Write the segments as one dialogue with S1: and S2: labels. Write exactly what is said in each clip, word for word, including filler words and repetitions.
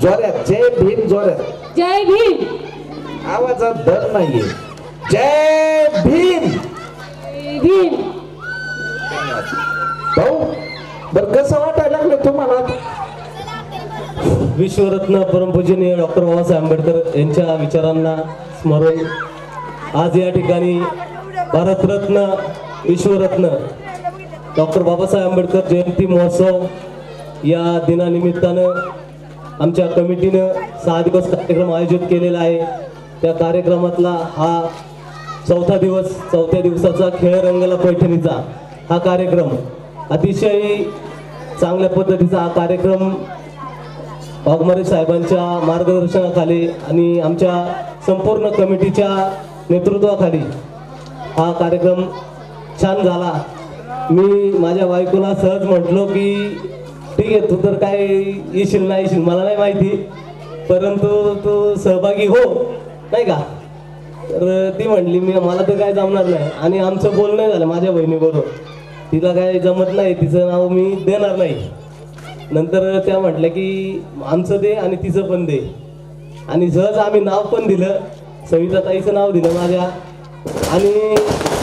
S1: जोरात जय भीम, जोरात
S2: जय भीम.
S1: आवाजात दर नाहीये. जय भीम.
S2: जय भीम.
S1: भाऊ बर कसं वाटायला लागलं तुम्हाला?
S3: विश्वरत्न परमपूजनीय डॉक्टर बाबासाहेब आंबेडकर यांच्या विचारांना स्मरून आज या ठिकाणी भारतरत्न विश्वरत्न डॉक्टर बाबासाहेब आंबेडकर जयंती महोत्सव या दिनानिमित्तानं आमच्या कमिटीनं सहा दिवस कार्यक्रम आयोजित केलेला आहे. त्या कार्यक्रमातला हा चौथा दिवस, चौथ्या दिवसाचा खेळ रंगला पैठणीचा हा कार्यक्रम अतिशय चांगल्या पद्धतीचा हा कार्यक्रम वाघमारे साहेबांच्या मार्गदर्शनाखाली आणि आमच्या संपूर्ण कमिटीच्या नेतृत्वाखाली हा कार्यक्रम छान झाला. मी माझ्या बायकोला सहज म्हटलो की ठीक आहे, तू तर काय येशील नाही येशील मला नाही माहिती, परंतु तू सहभागी हो, नाही का. तर ती म्हटली मी मला तर काय जमणार नाही. आणि आमचं बोलणं झालं माझ्या बहिणीबरोबर, तिला काय जमत नाही, तिचं नाव मी देणार नाही. नंतर त्या म्हटल्या की आमचं दे आणि तिचं पण दे. आणि सहज आम्ही नाव पण दिलं, सविताताईचं नाव दिलं माझ्या. आणि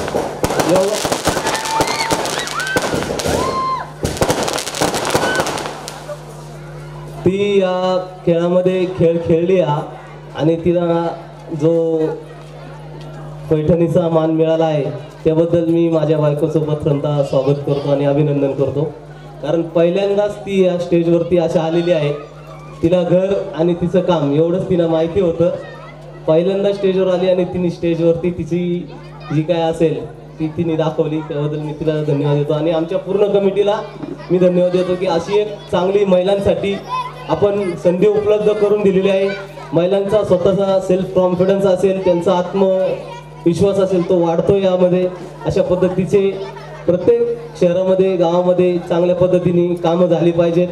S3: ती या खेळामध्ये खेळ खेळली आणि तिला जो पैठणीचा मान मिळाला आहे त्याबद्दल मी माझ्या बायकोसोबत खंता स्वागत करतो आणि अभिनंदन करतो. कारण पहिल्यांदाच ती या स्टेजवरती अशा आलेली आहे. तिला घर आणि तिचं काम एवढंच तिला माहिती होतं. पहिल्यांदा स्टेजवर आली आणि तिने स्टेजवरती तिची जी काय असेल ती तिने दाखवली, त्याबद्दल मी तिला धन्यवाद देतो. आणि आमच्या पूर्ण कमिटीला मी धन्यवाद देतो की अशी एक चांगली महिलांसाठी आपण संधी उपलब्ध करून दिलेली आहे. महिलांचा स्वतःचा सेल्फ कॉन्फिडन्स असेल, त्यांचा आत्मविश्वास असेल तो वाढतो यामध्ये. अशा पद्धतीचे प्रत्येक शहरामध्ये गावामध्ये चांगल्या पद्धतीने कामं झाली पाहिजेत.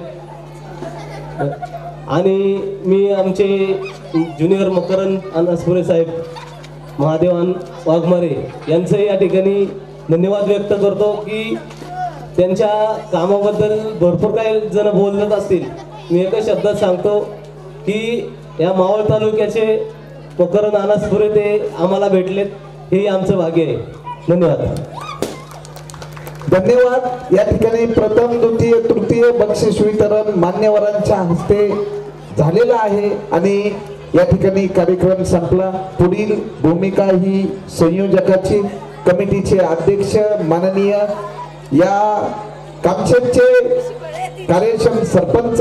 S3: आणि मी आमचे ज्युनियर मकरंद अनासपुरे साहेब, महादेवान वाघमारे यांचंही या ठिकाणी धन्यवाद व्यक्त करतो की त्यांच्या कामाबद्दल भरपूर काही जण बोलत असतील. मी एकच शब्दात सांगतो की या मावळ तालुक्याचे मकरंद अनासपुरे ते आम्हाला भेटलेत, हे आमचं भाग्य आहे. धन्यवाद.
S1: धन्यवाद. या ठिकाणी प्रथम, द्वितीय, तृतीय बक्षीस वितरण मान्यवरांच्या हस्ते झालेला आहे आणि या ठिकाणी कार्यक्रम संपला. पुढील भूमिका ही संयोजकाची, कमिटीचे अध्यक्ष माननीय या कामशेतचे कार्यक्षम सरपंच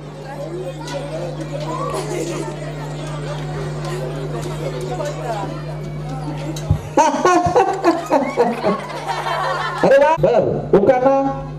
S1: अरे वा बर उकाना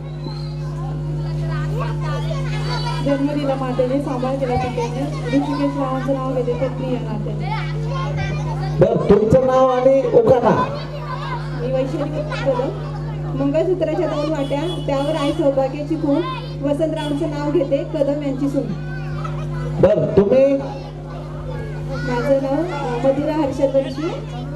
S4: जन्मदिला मातेने सांभाळ केला पित्याने ऋषिकेश रावांचं नाव घेते पत्नी या नात्याने.
S1: बर तुमचं नाव आणि उकाना.
S4: मी वैशाली कदम, मंगळसूत्राच्या दोन वाट्या त्यावर आई सौभाग्याची खून, वसंतरावांचं नाव घेते कदम यांची सून.
S1: बर तुम्ही?
S4: माझं नाव मधुरा हर्षद वंशी,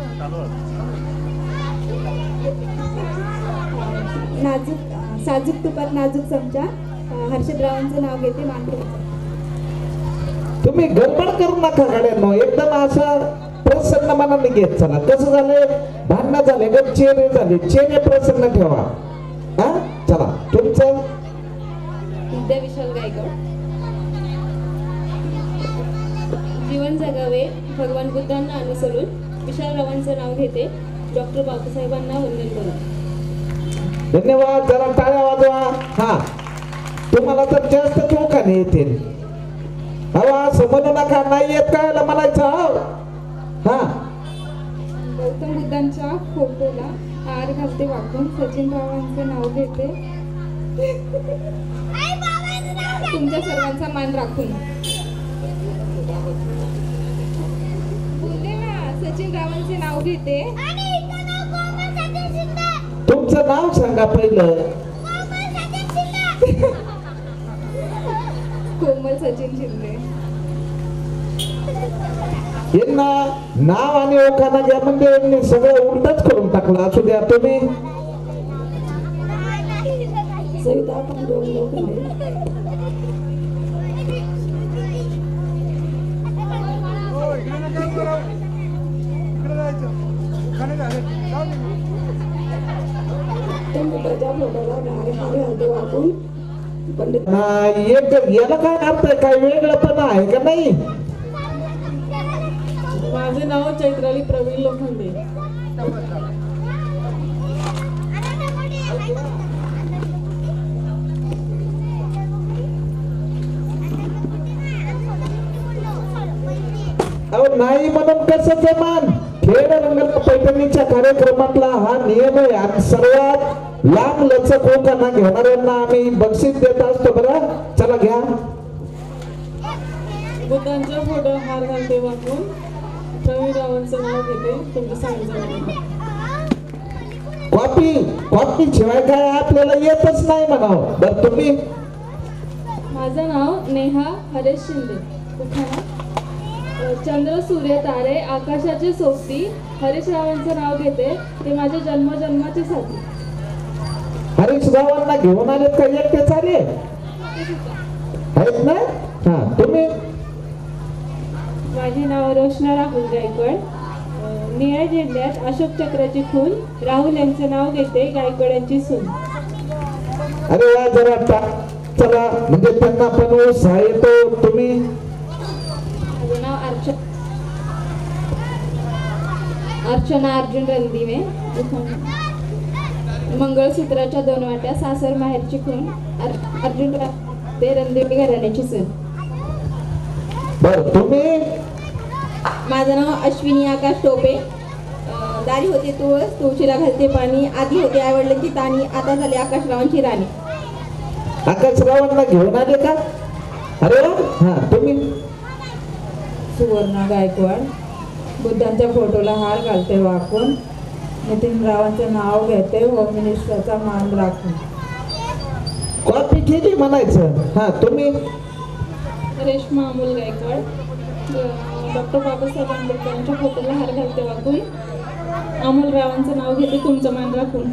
S4: नाजूक साजूक तुपात नाजूक चमचा, हर्षदरावांचं नाव घेते मानकरीचं.
S1: तुम्ही गडबड करू नका गाड्यांनो, एकदम असं प्रसन्न मनाने घेत चला. कसं झालंय, भांडणं झाले ग, चेहरे झाले, चेहरे प्रसन्न ठेवा. हा चला तुमचं?
S5: विद्या विशाल गायकवाड. जीवन जगावे भगवान बुद्धांना अनुसरून विशाल रावांचं नाव घेते, डॉक्टर बाबासाहेबांना वंदन करून.
S1: धन्यवाद. जरा टाळ्या वाजवा. हा तुम्हाला तर जास्त चौकाने येतील. हवा असं म्हणू नका, नाही येत काय म्हणायचं. हा
S4: गौतम बुद्धांच्या फोटोला हार घालते वाकून, सचिन रावांचं नाव घेते तुमच्या सर्वांचा मान राखून. बोलले ना, सचिन रावांचे नाव घेते.
S1: तुमचं नाव सांगा पहिलं.
S4: कोमल सचिन शिंदे.
S1: यांना नाव आणि ओखाना घ्या म्हणजे यांनी सगळं उलटच करून टाकलं. असू द्या तुम्ही.
S4: सविता पांडुरंग लोखंडे. पंडितांच्या फोटोला नारळ हळदी वाहून पंडित
S1: हा, एक याला काय अर्थ आहे, काय वेगळं पण आहे का नाही?
S2: माझे नाव चैत्राली प्रवीण लोखंडे.
S1: अहो नाही म्हणून कसं जमान? खेळ रंगत पैठणीच्या कार्यक्रमातला हा नियम आहे आणि सर्वात लांब लचक होकाना घेणाऱ्यांना आम्ही बक्षीस देत असतो. बरं चला घ्या.
S2: बुद्धांच्या फोटो हार घालते वाकून प्रवीण रावांचं नाव घेते तुमचं सांगितलं.
S1: कॉपी कॉपी शिवाय काय आपल्याला येतच नाही म्हणावं. बरं तुम्ही?
S5: माझं नाव नेहा हरेश शिंदे. उखाणा. चंद्र सूर्य तारे आकाशाचे सोबती हरीश रावांचं नाव घेते ते माझ्या जन्मजन्माची साथी.
S1: हरीश रावांना घेऊन आलेत का एकटेच आले आहेत ना? हा तुम्ही?
S5: माझे नाव रोशना राहुल गायकवाड. अं, निळ्या झेंड्यात अशोक चक्राची खून राहुल यांचं नाव घेते गायकवाड यांची सून.
S1: अरे वा जरा टा चला म्हणजे त्यांना पण उत्साह येतो. तुम्ही?
S5: माझं नाव अर्चना अर्चना अर्जुन रणदिवे. मंगळसूत्राच्या दोन वाट्या सासर माहेरची खून अर- अर्जुन रा- ते रणदिवे घराण्याची सून.
S1: बर तुम्ही?
S4: माझं नाव अश्विनी आकाश टोपे. अं, दारी होते तुळस तुळशीला घालते पाणी. आधी होते आईवडिलांची ताणी आता झाली आकाशरावांची राणी.
S1: आकाशरावांना घेऊन आले का? अरे वा. हा तुम्ही?
S6: सुवर्णा गायकवाड. बुद्धांच्या फोटोला हार घालते वाकून नितीन रावांचं नाव घेते होम मिनिस्टरचा मान राखून.
S1: कॉपी केली म्हणायचं. हा तुम्ही?
S5: रेश्मा अमोल गायकवाड. अं, डॉक्टर बाबासाहेब आंबेडकरांच्या फोटोला हार घालते वाकून अमोल रावांचं नाव घेते तुमचं मान राखून.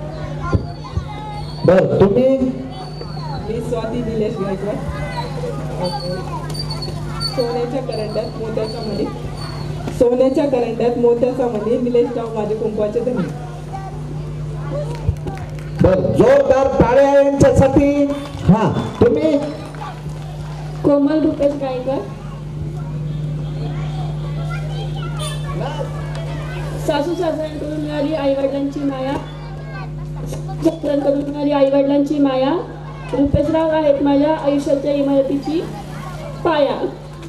S1: बर तुम्ही?
S2: मी स्वाती निलेश गायकवाड. सोन्याच्या करंड्यात मोत्याचा मणी सोन्याच्या करंड्यात मोत्याचा मणी निलेश राव माझे कुंकवाचे धनी.
S1: बर जोरदार टाळ्या यांच्यासाठी. हा तुम्ही?
S5: कोमल रुपेश गायकवाड. सासू सासऱ्यांकडून मिळाली आई वडिलांची माया सासऱ्यांकडून मिळाली आई वडिलांची माया रुपेशराव आहेत माझ्या आयुष्याच्या इमारतीची पाया.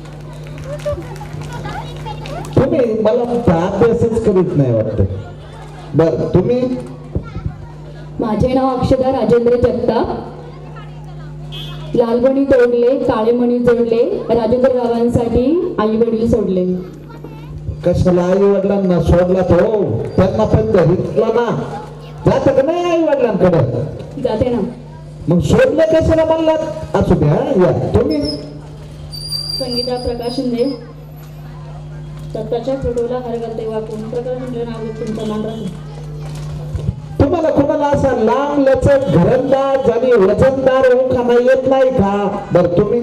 S1: तुम्ही? मला अभ्यासच करीत नाही वाटत. बर तुम्ही?
S7: माझे नाव अक्षदा राजेंद्र जगताप. लालमणी तोडले काळे मणी जोडले राजेंद्र रावांसाठी आई वडील सोडले.
S1: कशाला आई वडिलांना सोडला तो? त्यांना पण घरीतला ना. जात का नाही आई वडिलांकडे?
S7: जाते ना.
S1: मग सोडले कशाला म्हणलात? असू द्या. या तुम्ही?
S5: संगीता प्रकाश शिंदे. दत्ताच्या फोटोला हार घालते वाकून प्रकाश शिंदे नाव घेते तुमचं मान राखून.
S1: तुम्हाला कोणाला असा लांब लचक घरंदाज आणि वजनदार ओळखाना येत नाही का? बर तुम्ही?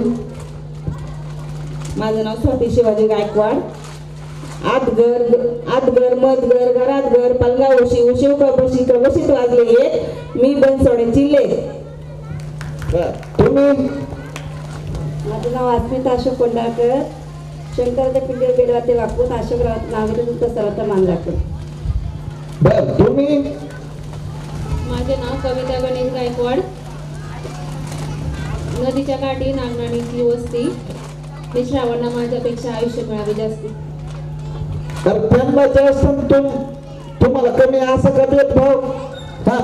S6: माझं नाव स्वाती शिवाजी गायकवाड. आत घर आत घर मध घर घरात घर पलगा उशी उशीव का बशी का बशीत वाजले एक मी बन सोडायची लेख.
S1: बर तुम्ही?
S6: माझं नाव अस्मिता अशोक कोंडाळकर. शंकराच्या पिंडीवर बेडवाते वाकून अशोक राव नाव घेते तुमचं सर्वांचा मान राखून.
S1: बर तुम्ही?
S5: माझे नाव कविता गणेश गायकवाड. नदीच्या काठी नागनाणीची वस्ती मी श्रावणला माझ्यापेक्षा आयुष्य मिळावे जास्ती.
S1: तर त्यांना जास्त तुम तुम्हाला कमी असं का भेदभाव? हा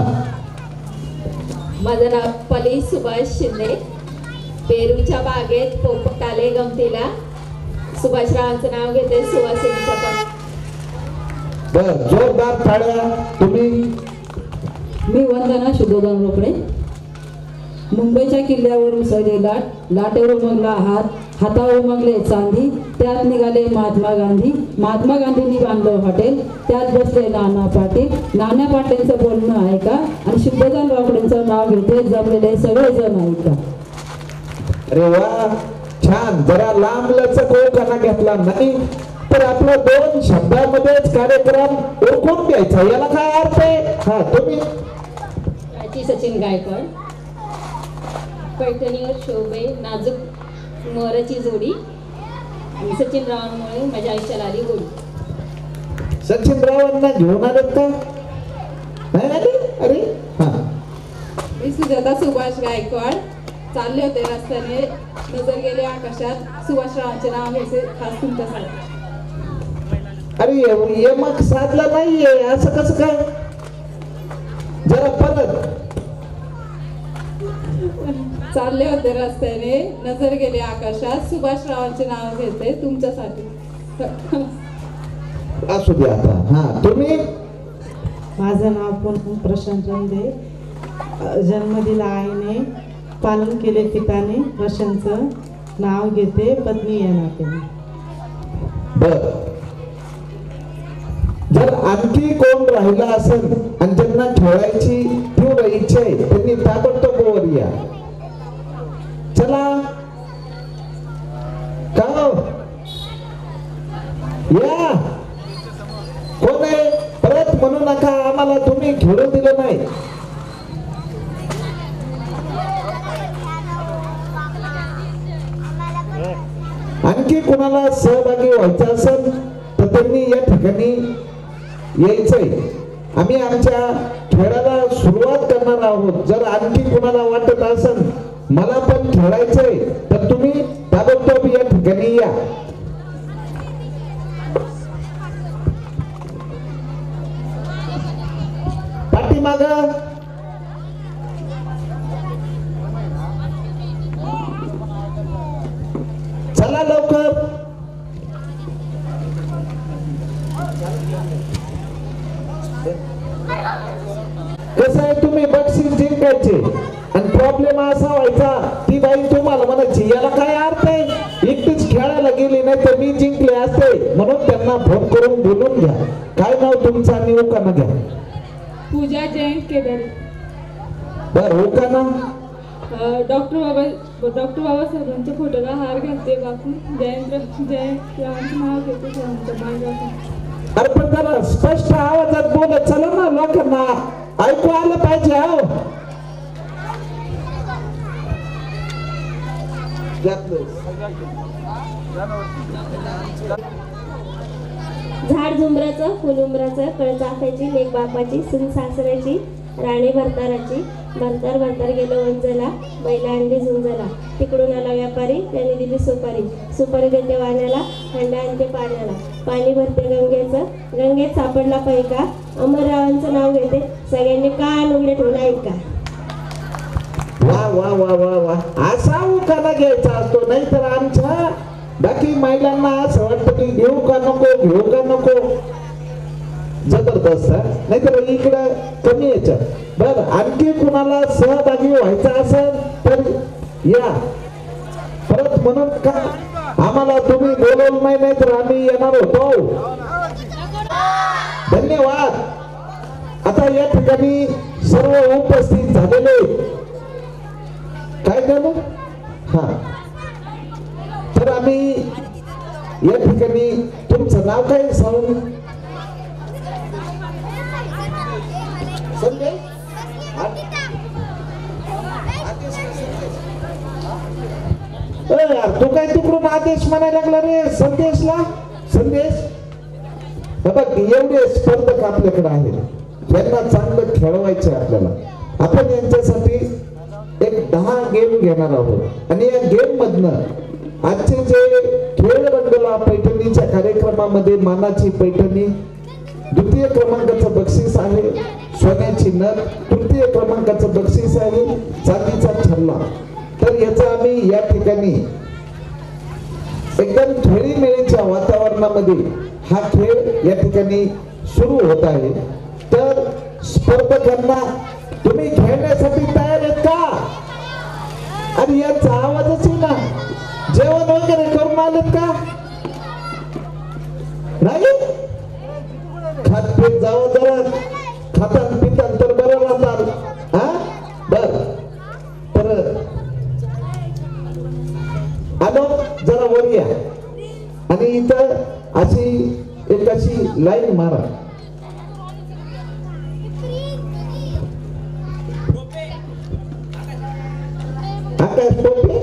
S4: माझं नाव पली सुभाष शिंदे. पेरूच्या बागेत पोपट आले गमतीला सुभाषरावांचं नाव घेते सुवासिनीच्या पण.
S1: बर जोरदार टाळ्या. तुम्ही?
S7: मी वंदना शुभोधन रोकडे. मुंबईच्या किल्ल्यावर उसळले लाट लाटेवर उमगला हात हातावर उमगले चांदी त्यात निघाले महात्मा गांधी महात्मा गांधींनी बांधलं हॉटेल त्यात बसले नाना पाटील नाना पाटीलचं बोलणं ऐका आणि शुभोधन रोकडेंचं नाव घेते जमलेले सगळे जण ऐका.
S1: अरे वा छान. जरा लांब लचक ओळखाना घेतला नाही तर आपला दोन शब्दामध्येच कार्यक्रम ओळखून घ्यायचा. याला काय अर्थ आहे? हा तुम्ही?
S8: मी सचिन गायकवाड. पैठणीवर शोभे नाजूक मोराची जोडी आणि सचिन रावांमुळे माझ्या आयुष्याला आली गोडी.
S1: सचिन रावांना घेऊन आलेत का? नाही आले? अरे हा.
S2: मी सुजाता सुभाष गायकवाड. चालले होते रस्त्याने, नजर गेले आकाशात, सुभाष रावांचे नाव घ्यायचे खास तुमच्यासाठी.
S1: अरे ये मग साधला नाहीये, असं कसं काय? जरा परत.
S2: चालले होते रस्त्याने, नजर गेले आकाशात, सुभाष रावांचे नाव घेते तुमच्यासाठी.
S1: असू द्या आता. हा तुम्ही?
S6: माझं नाव पण प्रशांत रंदे. जन्म दिला आईने, पालन केले पिताने, वर्षांचं नाव घेते पत्नी या नात्याने.
S1: बर, जर आणखी कोण राहिला असेल आणि ज्यांना खेळायची तीव्र इच्छा आहे त्यांनी ताबडतोब वर या. चला का या. कोण आहे? परत म्हणू नका आम्हाला तुम्ही खेळू दिलं नाही. आणखी कोणाला सहभागी व्हायचं असेल तर त्यांनी या ठिकाणी यायचंय. आम्ही आमच्या खेळाला सुरुवात करणार आहोत. जर आणखी कोणाला वाटत असेल मला पण खेळायचंय तर तुम्ही ताबडतोब या ठिकाणी या. पाठीमाग चला लवकर. कसं आहे, तुम्ही बक्षीस जिंकायचे आणि प्रॉब्लेम असा व्हायचा ती बाई तुम्हाला म्हणायची याला काय अर्थ आहे, एकटीच खेळायला गेली नाही तर मी जिंकले असते. म्हणून त्यांना फोन करून बोलून घ्या. काय नाव तुमचं आणि उकाना घ्या.
S2: पूजा जयंत केदारी.
S1: बर उकाना?
S2: डॉक्टर बाबा डॉक्टर बाबासाहेबांच्या फोटोला हार घालते बापू. जयंत जयंत रावांचं नाव घेते बायबापू.
S1: अरे पण जरा स्पष्ट आवाजात बोलत चला ना, लोकांना ऐकू आलं पाहिजे. हो
S9: झाड झुंबराचं फुल उंबराचं कळ चाफ्याची लेक बापाची सून सासऱ्याची राणी भरताराची. भरतार भरतार गेलो वंजला बैला अंडी झुंजला. तिकडून आला व्यापारी त्याने दिली सुपारी. सुपारी देते वाण्याला हंडा आणते पाण्याला. पाणी भरते गंगेचं गंगेत सापडला पैका. अमररावांचं नाव घेते सगळ्यांनी कान उघडे ठेवून ऐका.
S1: वा वा वा वा वा. असा उखाणा घ्यायचा असतो, नाही तर आमच्या बाकी महिलांना असं वाटतं की घेऊ का नको घेऊ का नको. जबरदस्त. नाहीतर इकडं कमी याच्यात. बर आणखी कुणाला सहभागी व्हायचं असेल तर या. परत म्हणून का आम्हाला तुम्ही बोलवलं नाही, नाही तर आम्ही येणार होतो. धन्यवाद. आता या ठिकाणी सर्व उपस्थित झालेले काय झालं हा तर आम्ही या ठिकाणी तुमचं नाव काय सांगू? संदेश यार तू काय तिकडून आदेश म्हणायला लागला रे संदेशला. संदेश बघ एवढे स्पर्धक आपल्याकडे आहेत, यांना चांगलं खेळवायचं आपल्याला. आपण यांच्यासाठी एक दहा गेम घेणार आहोत आणि या गेम मधनं आजचे जे खेळ रंगला पैठणीच्या कार्यक्रमामध्ये मानाची पैठणी, द्वितीय क्रमांकाचं बक्षीस आहे सोन्याची नथ, तृतीय क्रमांकाचं बक्षीस आहे चांदीचा छल्ला. तर याचा आम्ही या ठिकाणी एकदम खेळीमेळीच्या वातावरणामध्ये हा खेळ या ठिकाणी सुरू होत आहे. तर स्पर्धकांना तुम्ही खेळण्यासाठी तयार आहेत का? आणि यांचा आवाजच ना जेवण वगैरे करून आलेत का? नाही खात पीत जावं जरा, खातात पितात तर बरं राहतात. हा बर तर आलो जरा वर या आणि इथं अशी एक अशी लाईन मारा. आकाश टोपे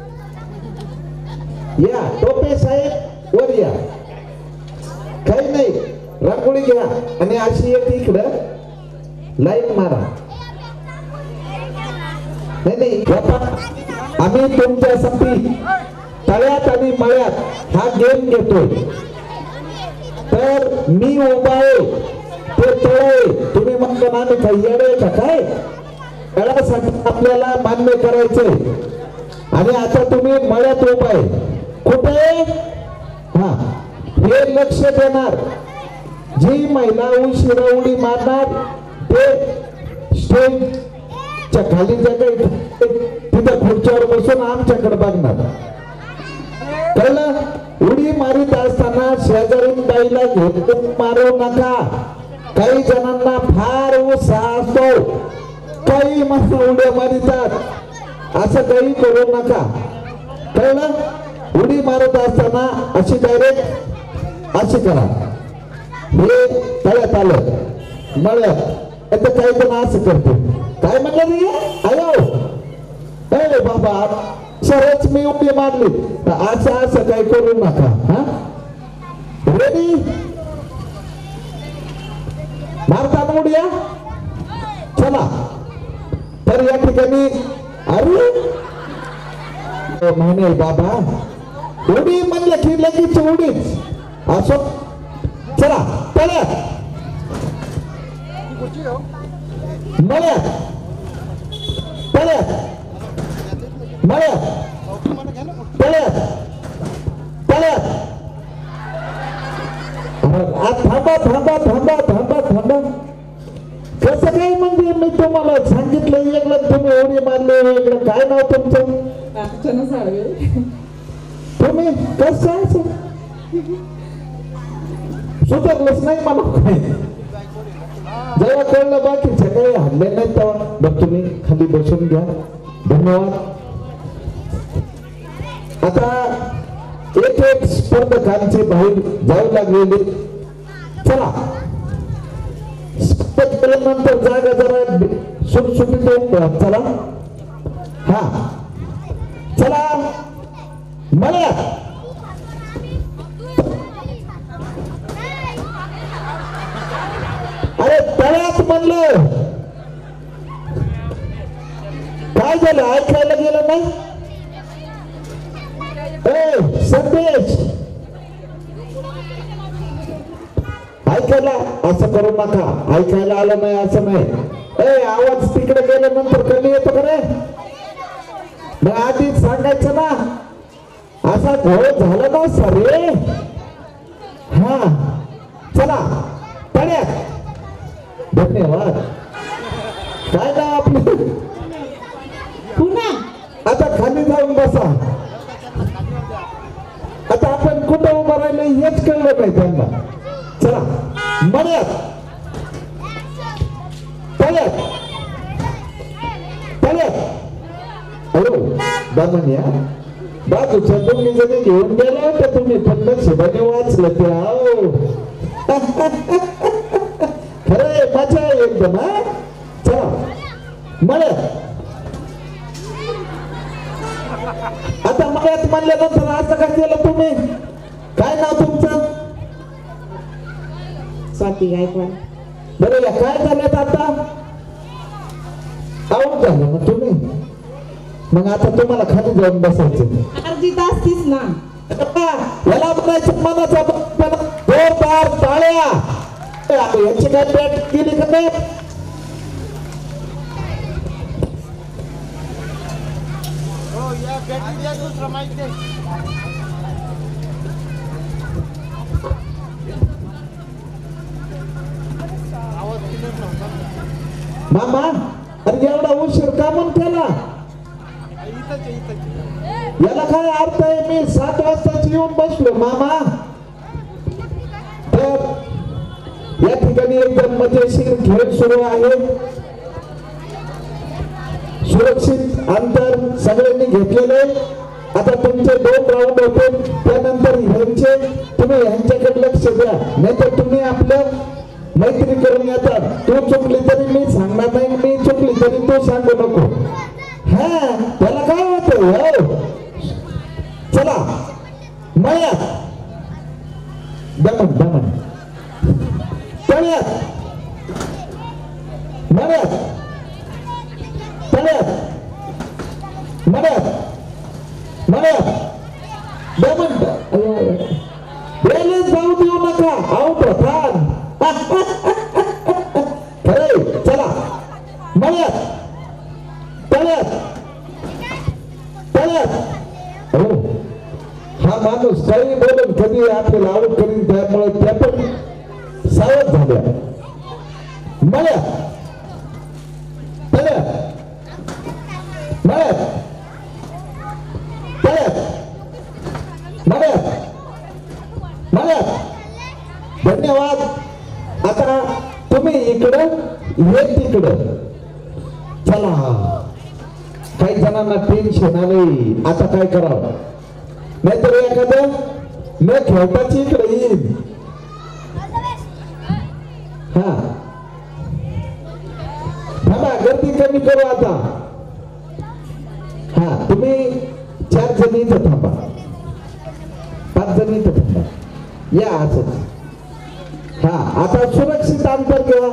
S1: या टोपे साहेब वर या. काही नाही रांगोळी घ्या आणि अशी एक इकडं लाईन मारा. नाही नाही बापा, आम्ही तुमच्यासाठी तळ्यात आणि मळ्यात हा गेम घेतोय. तर मी उभा आहे ते तळ तुम्ही म्हणता ना, आम्ही काही येडे का काय? तळ्यासाठी आपल्याला मान्य करायचंय. आणि आता तुम्ही मळ्यात उभा आहे. कुठे? हा, हे लक्ष देणार. जी महिला उशिरा उडी मारणार ते स्टेजच्या खाली जगह तिथं खुर्चीवर बसून आमच्याकडे बघणार. कळलं? उडी मारित असताना शेजारीन बाईला घेऊन मारू नका. काही जणांना फार उत्साह असतो, काही माणसं उड्या मारितात, असं काही करू नका. कळलं? उडी मारत असताना अशी डायरेक्ट अशी करा. हे तळ्यात आलं मळ्यात आता काही जण असं करतो. काय म्हणलं रे आयो ए बाबा, सरच मी उडी मारली तर असं असं काही करू नका. हा, रेडी? मारता उड्या? चला. तर या ठिकाणी अरे म्हणे बाबा, उडी म्हणलं की लगेच उडीच असो. चला तळ्यात मळ्यात तळ्यात मळ्यात तळ्यात तळ्यात. थांबा थांबा थांबा थांबा थांबा. कसं काय म्हणजे मी तुम्हाला सांगितलं वेगळं, तुम्ही उडी मारले वेगळं. काय नाव तुमचं?
S2: अर्चना साळवे.
S1: तुम्ही कसं सुधारलंच नाही मला काय? जेव्हा कळलं बाकीच्या काही हल्ले नाही तेव्हा बघ तुम्ही खाली बसून घ्या. धन्यवाद. आता एक एक स्पर्धकांचे बाहेर जाऊ लागलेले. चला नंतर जागा जरा सुटसुटीत देऊन चला. हा चला मळ्यात. अरे तळ्यात म्हणलं. काय झालं? ऐकायला गेलं नाही? ए संदेश, ऐकायला असं करू नका. ऐकायला आलं नाही असं नाही. ए आवाज तिकडे गेल्यानंतर कमी येतो का रे? मग आधी सांगायचं ना. असा घोळ झाला ना सरे. हा चला तळ्यात. धन्यवाद. काय नाव आपलं?
S6: पुन्हा
S1: आता खाली जाऊन बसा. आता आपण कुठं उभं राहिलं हेच कळलं नाही त्यांना. चला मळ्यात तळ्यात तळ्यात. अरे दामन्या, बाजूच्या दोन्ही जणी घेऊन गेला होता तुम्ही, पण नशिबाने वाचलं ते. आओ खरंय, मजा आहे एकदम. हा चला मळ्यात. आता मळ्यात म्हणल्यानंतर असं काय केलं तुम्ही? काय नाव तुमचं?
S6: स्वाती गायकवाड.
S1: बरं या काय झाल्यात आता? आऊट झालं ना तुम्ही. मग आता तुम्हाला खाली जाऊन बसायचं.
S6: अर्जित असतीस ना.
S1: याला म्हणायचं मनाचा जोरदार टाळ्या. याची काय बॅट केली का नाही? मामा, अरे एवढा उशीर का म्हणून केला? याला काय अर्थ आहे? मी सात वाजताच येऊन बसलो मामा. तर या ठिकाणी एकदम मजेशीर खेळ सुरू आहे. सुरक्षित अंतर सगळ्यांनी घेतलेले. आता तुमचे दोन राऊंड होते, त्यानंतर ह्यांचे तुम्ही ह्यांच्याकडे लक्ष द्या, नाही तर तुम्ही आपलं मैत्री करून येतात. तू चुकली तरी मी सांगणार नाही, मी चुकली तरी तू सांगू नको. हा त्याला काय होत? हो चला मळ्यात दमन दमन तळ्यात मळ्यात तळ्यात मळ्यात मळ्यात दमन रेल्वे जाऊ देऊ नका आउट होता खरे चला मळ्यात तळ्यात तळ्यात हो हा माणूस काही बोलून कधी आपल्याला आउट करीन त्यामुळे त्या पण सावध झाल्या मळ्यात तळ्यात मळ्यात तळ्यात मळ्यात मळ्यात धन्यवाद. आता तुम्ही इकडं हे तिकडं चला. काही जणांना टेन्शन आलंय आता काय करावं नाहीतर एखादं न खेळताची इकडे येईल. हा थांबा गर्दी कमी करू आता. हा तुम्ही चार जण इथं थांबा पाच जण इथं थांबा या असं. हा आता सुरक्षित अंतर ठेवा.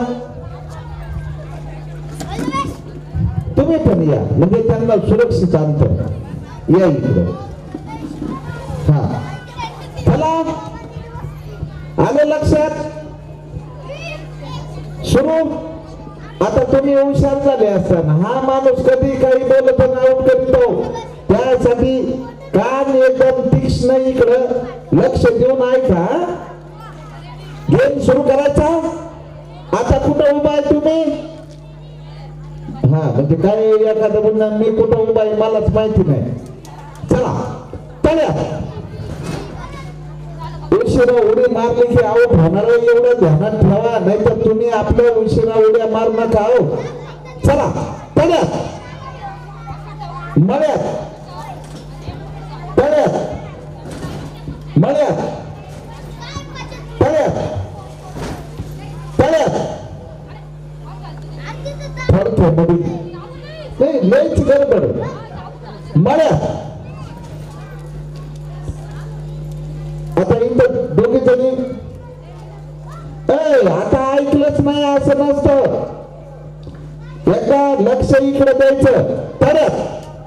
S1: तुम्ही पण या म्हणजे त्यांना सुरक्षित अंतर या इकडं. हा चला आले लक्षात सुरू. आता तुम्ही हुशार झाले असताना हा माणूस कधी काही बोलत आउट करतो त्यासाठी कान एकदम तीक्ष्ण इकडं लक्ष देऊन ऐका. गेम सुरू करायचा. आता कुठं उभा आहे तुम्ही. हा म्हणजे काय एखादं म्हणणार मी कुठं उभा आहे मलाच माहिती नाही. चला तळ्यात उशिरा उडी मारली की आउट होणार एवढं ध्यानात ठेवा नाहीतर तुम्ही आपल्या उशिरा उड्या मार नका. आहो चला तळ्यात मळ्यात तळ्यात मळ्यात तळ्यात तळ्यात थोडं मध्ये नाही लयच गडबड मळ्यात. आता इथं दोघी जणी आता ऐकलंच नाही असं नसतं. एका लक्ष इकडे द्यायचं. तळ्यात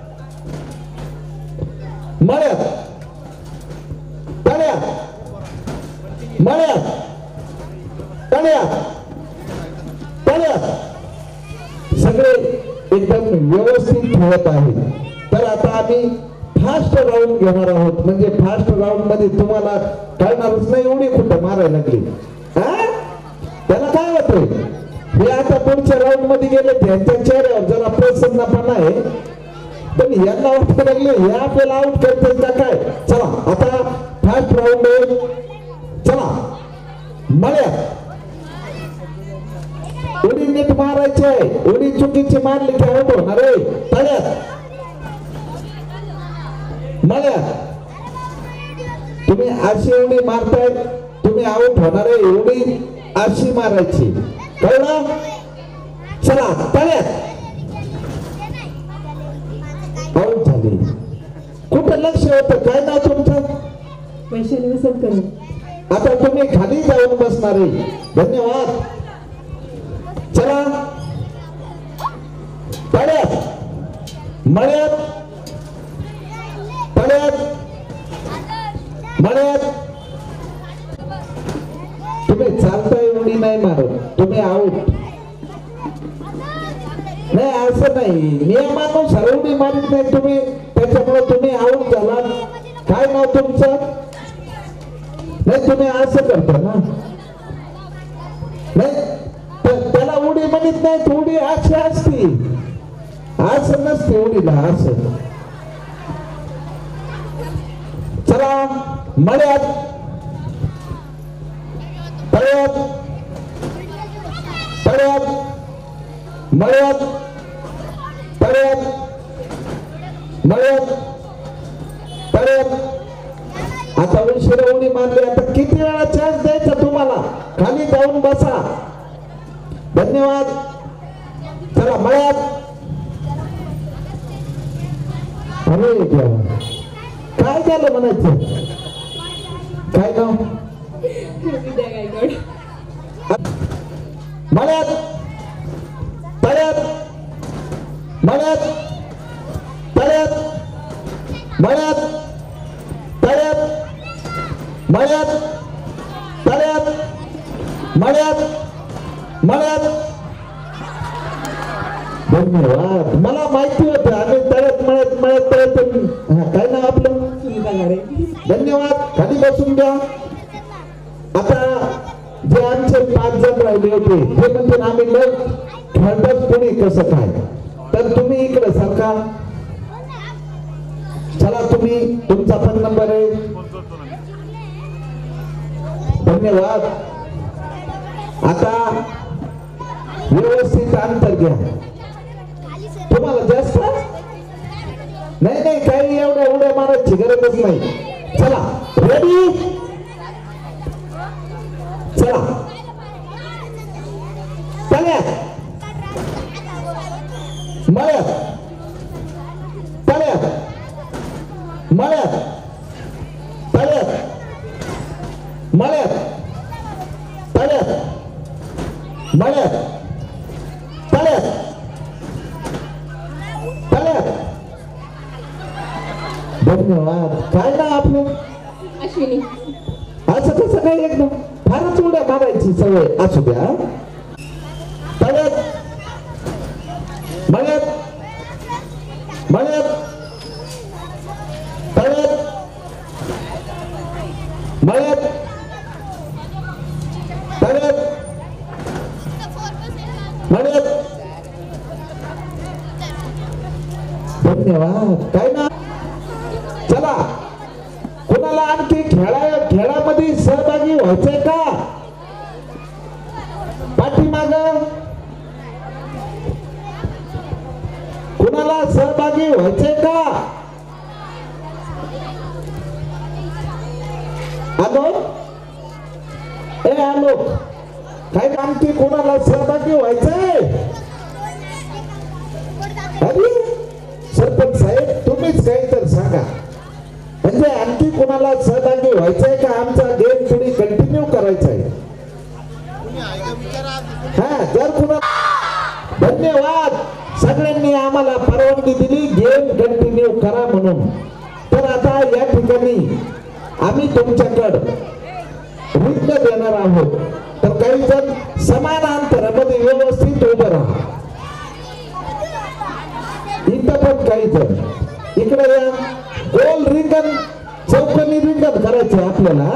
S1: मळ्यात तळ्यात मळ्यात तळ्यात तळ्यात सगळे एकदम व्यवस्थित ठेवत आहे. तर आता आम्ही फास्ट राऊंड घेणार आहोत म्हणजे फास्ट राऊंड मध्ये तुम्हाला कळणारच नाही एवढी कुठं मारायला लागली. त्याला काय होतंय हे आता पुढच्या राऊंड मध्ये गेले त्यांच्या चेहऱ्यावर जरा प्रसन्नपणा आहे पण यांना वाटायला लागले हे आपल्याला आउट करतात का काय. चला आता फास्ट राऊंड आहे. चला मळ्यात उडी नीट मारायची आहे. उडी चुकीची मारली की आउट होणार आहे. तळ्यात मळ्यात तुम्ही अशी उडी मारताय तुम्ही आउट होणार आहे. उडी अशी मारायची कळलं. चला तळ्यात आउट झाली. कुठं लक्ष होतं काय नाव तुमचं.
S2: वैशाली वसंत करू.
S1: आता तुम्ही खाली जाऊन बसणार आहे. धन्यवाद. चला तळ्यात मळ्यात तळ्यात मळ्यात तुम्ही चालताय उडी नाही मारत तुम्ही आउट नाही असं नाही. नियमानुसार उडी मारत नाही तुम्ही त्याच्यामुळे तुम्ही आउट झाला. काय नाव तुमचं. नाही तुम्ही असं करता ना नाही त्याला उडी म्हणत नाही. उडी अशी असती असं नसते उडीला असं. चला मळ्यात तळ्यात तळ्यात मळ्यात तळ्यात मळ्यात तळ्यात. आता उशिरा उडी मारली. आता किती वेळा चान्स द्यायचा तुम्हाला. खाली जाऊन बसा. धन्यवाद. चला मळ्यात अरे देवा, काय झालं म्हणायचं? काय नाव?
S2: विद्या गायकवाड.
S1: मळ्यात तळ्यात मळ्यात तळ्यात मळ्यात तळ्यात मळ्यात तळ्यात मळ्यात मळ्यात. धन्यवाद. मला माहिती होतं आम्ही तळ्यात मळ्यात मळ्यात तळ्यात. हा, काय नाव आपलं?
S2: सुनीता गाडे.
S1: धन्यवाद. खाली बसून द्या. आता जे आमचे पाच जण राहिले होते ते म्हणजे आम्ही मग खेळतात पुढे कसं काय, तर तुम्ही इकडे सारखा चला. तुम्ही तुमचा पण नंबर आहे. धन्यवाद. आता व्यवस्थित अंतर घ्या. तुम्हाला जास्त नाही नाही काही एवढ्या उड्या मारायची गरजच नाही. चला रेडी, चला. तळ्यात मळ्यात तळ्यात मळ्यात तळ्यात मळ्यात तळ्यात मळ्यात तळ्यात तळ्यात. धन्यवाद. काय ना आपलं?
S4: अश्विनी.
S1: असं कसं काय? एकदम फारच उड्या मारायची सवय असू द्या. तळ्यात मळ्यात मळ्यात तळ्यात मळ्यात तळ्यात मळ्यात. धन्यवाद. काय ना? चला, कोणाला आणखी खेळा खेळामध्ये सहभागी व्हायचंय का? पाठीमाग कोणाला सहभागी व्हायचंय का? आलो ए आलो. काय आणखी कोणाला सहभागी व्हायचंय? अरे सरपंच साहेब, तुम्हीच काही तर सांगा. म्हणजे आणखी कोणाला सहभागी व्हायचंय का? आमचा गेम पुढे कंटिन्यू करायचा आहे. हा, जर कुणा धन्यवाद. सगळ्यांनी आम्हाला परवानगी दिली गेम कंटिन्यू करा म्हणून. तर आता या ठिकाणी आम्ही तुमच्याकडे रिंग देणार आहोत. तर काही जण समान अंतरामध्ये व्यवस्थित उभं राहा. इथं पण काही जण इकडे या. गोल रिंगण, चौकोनी रिंगण करायचे आपल्याला.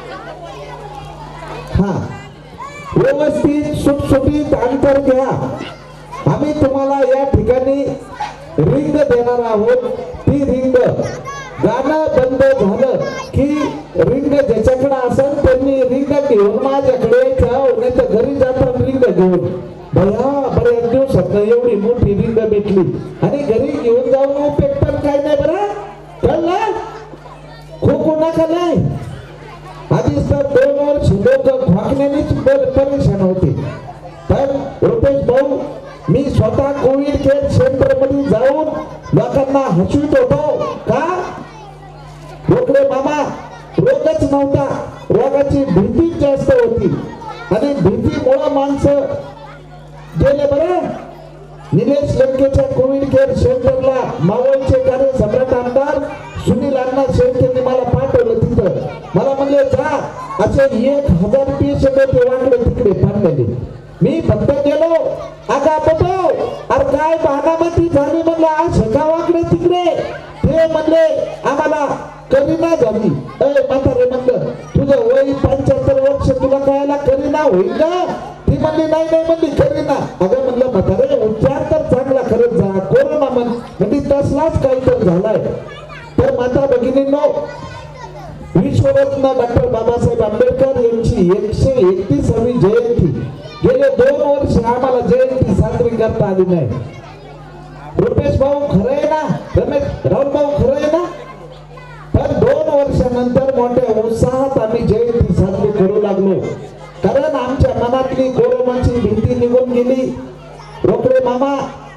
S1: हा, व्यवस्थित सुटसुटीत अंतर घ्या. आम्ही तुम्हाला या ठिकाणी रिंग देणार आहोत. ती रिंग गाणं बंद झालं की रिंग ज्याच्याकडे असेल त्यांनी रिंग घेऊन माझ्याकडे यायचं, नाही तर घरी जातात रिंग घेऊन. भया बऱ्याच दिवसात एवढी मोठी रिंग भेटली आणि घरी घेऊन जाऊन उपयोग पण काय नाही. बरं कळलं? खो नका नाही. आधीच तर दोन वर्ष लोक खोकण्यानेच परेशान होते. तर रुपेश भाऊ, मी स्वतः कोविड केअर सेंटर मध्ये जाऊन लोकांना हसवीत होतो. का? रोकडे मामा रोगच नव्हता, रोगाची भीती जास्त होती आणि भीतीमुळे माणसं गेले. बरं, निलेश लंकेच्या कोविड केअर सेंटरला मावळचे कार्य सम्राट आमदार सुनील अण्णा शेळकेंनी मला पाठवलं. तिथं मला म्हणले जा. असे एक हजार पेशंट होते वाकडे तिकडे पडलेले. मी फक्त गेलो. आता बघो अरे काय बहानामती झाली म्हणलं. आज का वाकडे तिकडे? ते म्हणले आम्हाला करीना झाली. अय म्हातारे म्हणलं तुझं वय पंच्याहत्तर वर्ष, तुला कायला करीना होईल का? ती म्हणली नाही नाही म्हणली करीना. अगं म्हणलं म्हातारे उपचार तर चांगला करत जा. कोरोना म्हण म्हणजे तसलाच काही तर झालाय. तर माता भगिनींनो, विश्वरत्न डॉक्टर बाबासाहेब आंबेडकर यांची एकशे एकतीसावी जयंती गेले दोन वर्ष आम्हाला जयंती साजरी करता आली नाही. रुपेश भाऊ खरं आहे ना? रमेश राहुल भाऊ खरं आहे ना? पण दोन वर्षानंतर मोठ्या उत्साहात आम्ही जयंती साजरी करू लागलो. कारण आमच्या मनातली कोरोनाची भीती निघून गेली. रोकडे मामा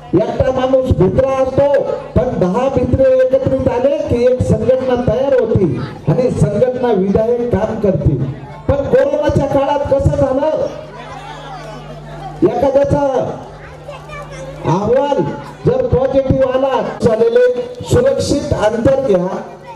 S1: एकटा माणूस भित्रा असतो, पण दहा भित्रे एकत्रित आले की एक संघटना तयार होती आणि संघटना विधायक काम करते. पण कोरोनाच्या काळात कसं झालं, एखाद्याचा अहवाल जर पॉझिटिव्ह आला, झालेले सुरक्षित अंतर घ्या.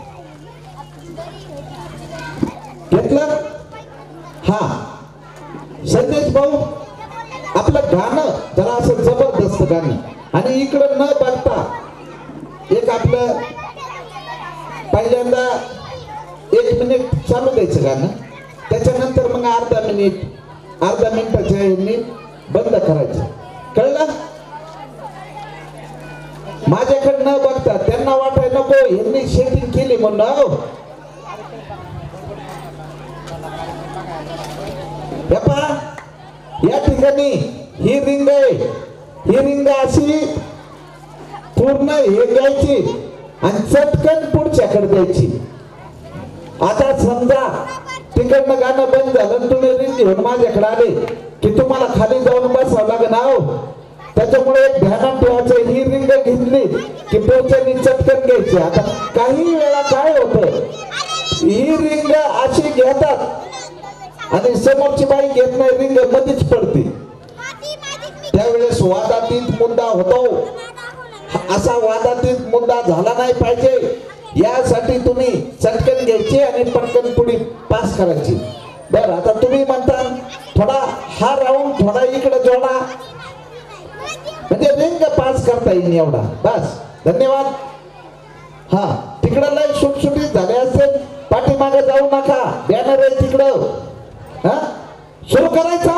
S1: घेतलं? हा संदेश भाऊ, आपलं गाणं जरा असं जबरदस्त गाणं, आणि इकडं न बघता एक आपलं पहिल्यांदा एक मिनिट चालू द्यायचं गाणं, त्याच्यानंतर मग अर्धा मिनिट अर्धा मिनिटाच्या ह्यांनी बंद करायचं. कळलं? माझ्याकडे न बघता त्यांना वाटायला नको यांनी शेटिंग केली म्हणून. या ठिकाणी ही रिंग आहे, ही रिंग अशी पूर्ण हे घ्यायची आणि चटकन पुढच्याकडे द्यायची. आता समजा तिकडनं गाणं बंद झालं, तुम्ही रिंग घेऊन माझ्याकडे आले की तुम्हाला खाली जाऊन बसावं लागेल. हो, त्याच्यामुळे एक ध्यानात ठेवायचं, ही रिंग घेतली की पुढच्यानी चटकन घ्यायची. आता काही वेळा काय होतं, ही रिंग अशी घेतात आणि समोरची बाई घेत नाही, रिंग मध्येच पडते. त्यावेळेस वादातीत मुद्दा होतो. असा वादातीत मुद्दा झाला नाही पाहिजे, यासाठी तुम्ही चटकन घ्यायची आणि पटकन पुढे पास करायची. बरं, आता तुम्ही म्हणता थोडा हा राऊंड थोडा इकडे जोडा, म्हणजे रिंग पास करता येईल एवढा. बस, धन्यवाद. हा, तिकडं लय सुटसुटीत झाले असेल, पाठीमागे जाऊ नका, बॅनर आहे तिकडं. हा, सुरू करायचा.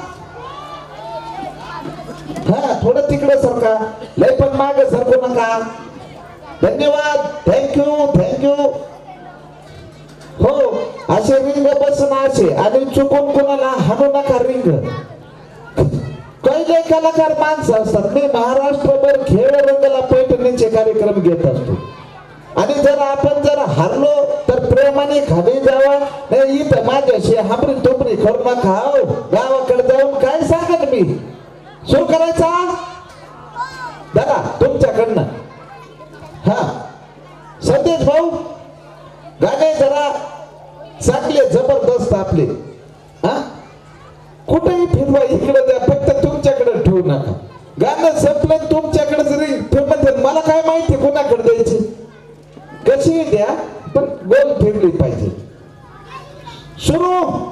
S1: हा, थोडं तिकडं सरका, लय पण मागे सरकू नका. धन्यवाद, थँक्यू थँक्यू. हो, असे रिंग बसणं असे, आणि चुकून कोणाला हाणू नका रिंग. काही कलाकार माणसं असतात. मी महाराष्ट्रभर खेळ रंगाला पैठणीचे कार्यक्रम घेत असतो, आणि जर आपण जर हारलो तर प्रेमाने खाली जावा, नाही इथं माझ्याशी हापरी टोपरी करू नका. गावाकडे जाऊन काय सांगत मी. सुरू करायचा दादा तुमच्याकडनं. हा, संदेश भाऊ, गाणे जरा चांगले जबरदस्त आपले. हा, कुठेही फिरवा, इकडे द्या, फक्त तुमच्याकडे ठेवू नका. गाणं संपलं तुमच्याकडे जरी ठेव, मला काय माहिती कोणाकडे द्यायची, कशी द्या, पण गोल फिरली पाहिजे. सुरू.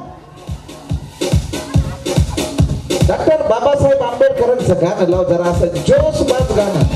S1: डॉक्टर बाबासाहेब आंबेडकरांचं गाणं लाव जरा, असं जोशबाज गाणं.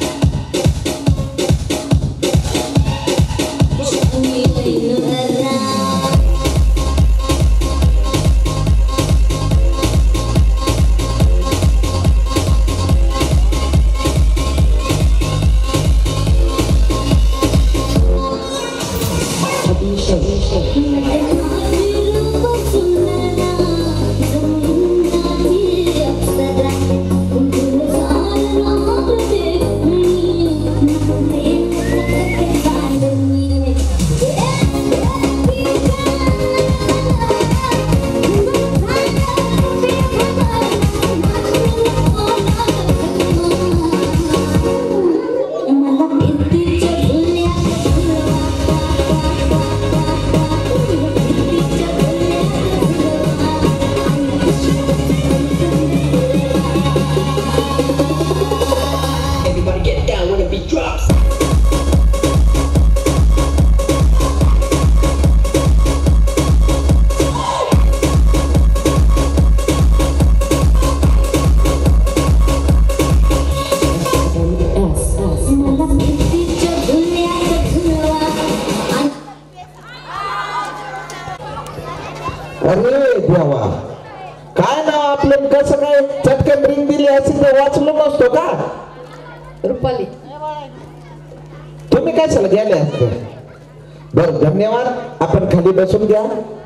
S1: अरे देवा, काय नाव आपलं, कसं काय चटकन रिंग दिली असेल तर वाचलो नसतो का.
S10: रुपाली,
S1: तुम्ही काय चला गेले असते. बर, धन्यवाद. आपण खाली बसून घ्या.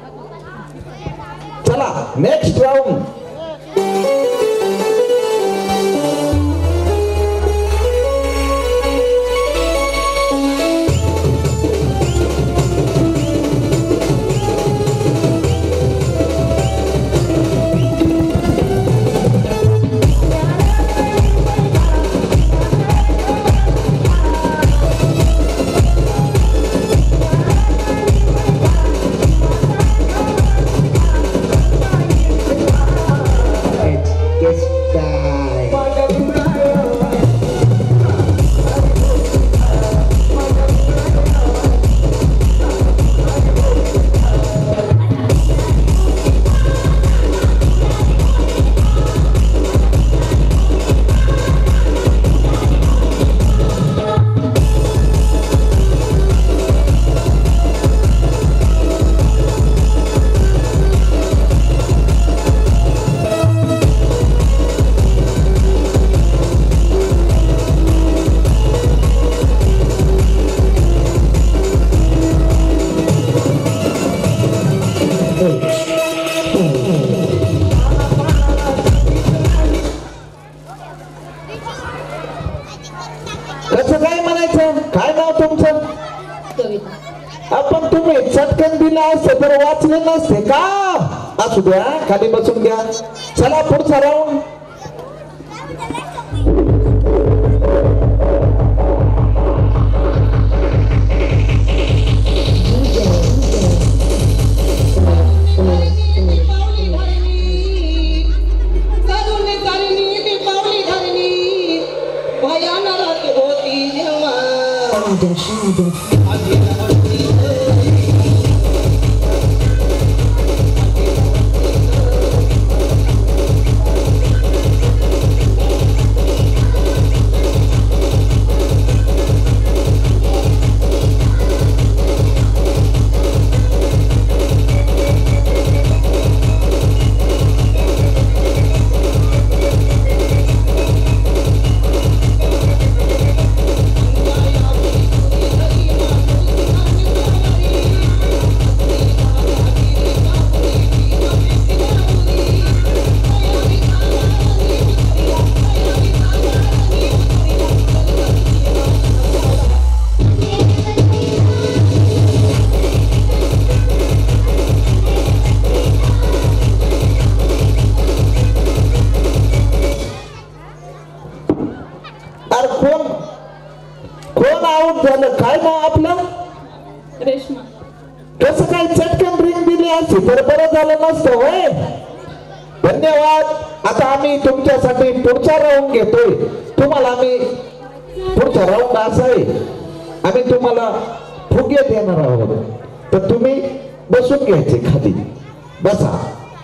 S1: चला नेक्स्ट राऊंड. चटकन दिला असतं तर वाचले नसते का. असू द्या, खाली बसून घ्या. चला पुढचा राऊंड. काय नाव आपलं?
S5: रेश्मा.
S1: कसं काय चटकन रिंग दिली असती तर बरं झालं नसतं होय. धन्यवाद. आता आम्ही तुमच्यासाठी पुढचा राऊंड घेतोय. तुम्हाला आम्ही पुढचा राऊंड असा आहे, आम्ही तुम्हाला फुगे देणार आहोत. तर तुम्ही बसून घ्यायचे, खाली बसा.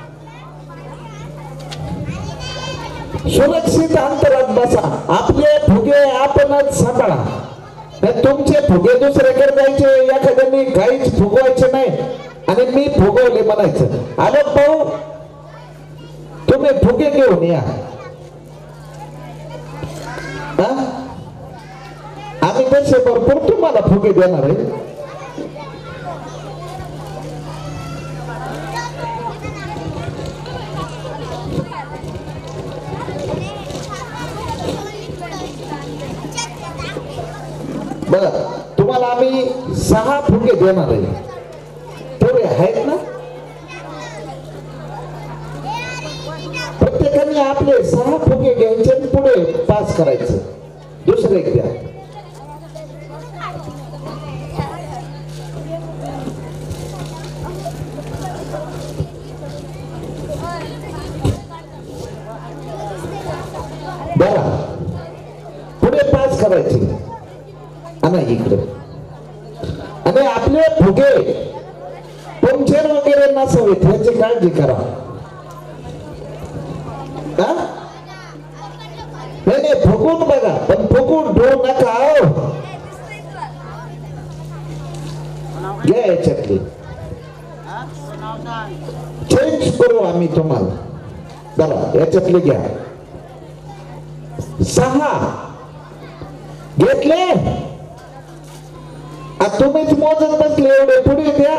S1: सुरक्षित अंतरात बसा. आपले फुगे आपणच सांभाळा. तुमचे फुगे दुसऱ्याकडे जायचे, एखाद्याने काहीच फुगवायचे नाही आणि मी फुगवले म्हणायचं. आलोक भाऊ, तुम्ही फुगे घेऊन या. आम्ही तसे भरपूर तुम्हाला फुगे देणार आहे. बरं, तुम्हाला आम्ही सहा फुगे देणार आहे. तेवढे आहेत ना? प्रत्येकाने आपले सहा फुगे घ्यायचे आणि पुढे पास करायचं. दुसरे द्या. बरं, पुढे पास करायचे. आणि इकडे आणि आपले फुगे पंक्चर वगैरे नसावेत याची काळजी करा. नाही नाही, फुगून बघा पण फुगून ढोल नका. घ्या याच्यातली, चेंज करू आम्ही तुम्हाला. बरं, याच्यातले घ्या. सहा घेतले. तुम्हीच मोजत बसले एवढे. पुढे द्या.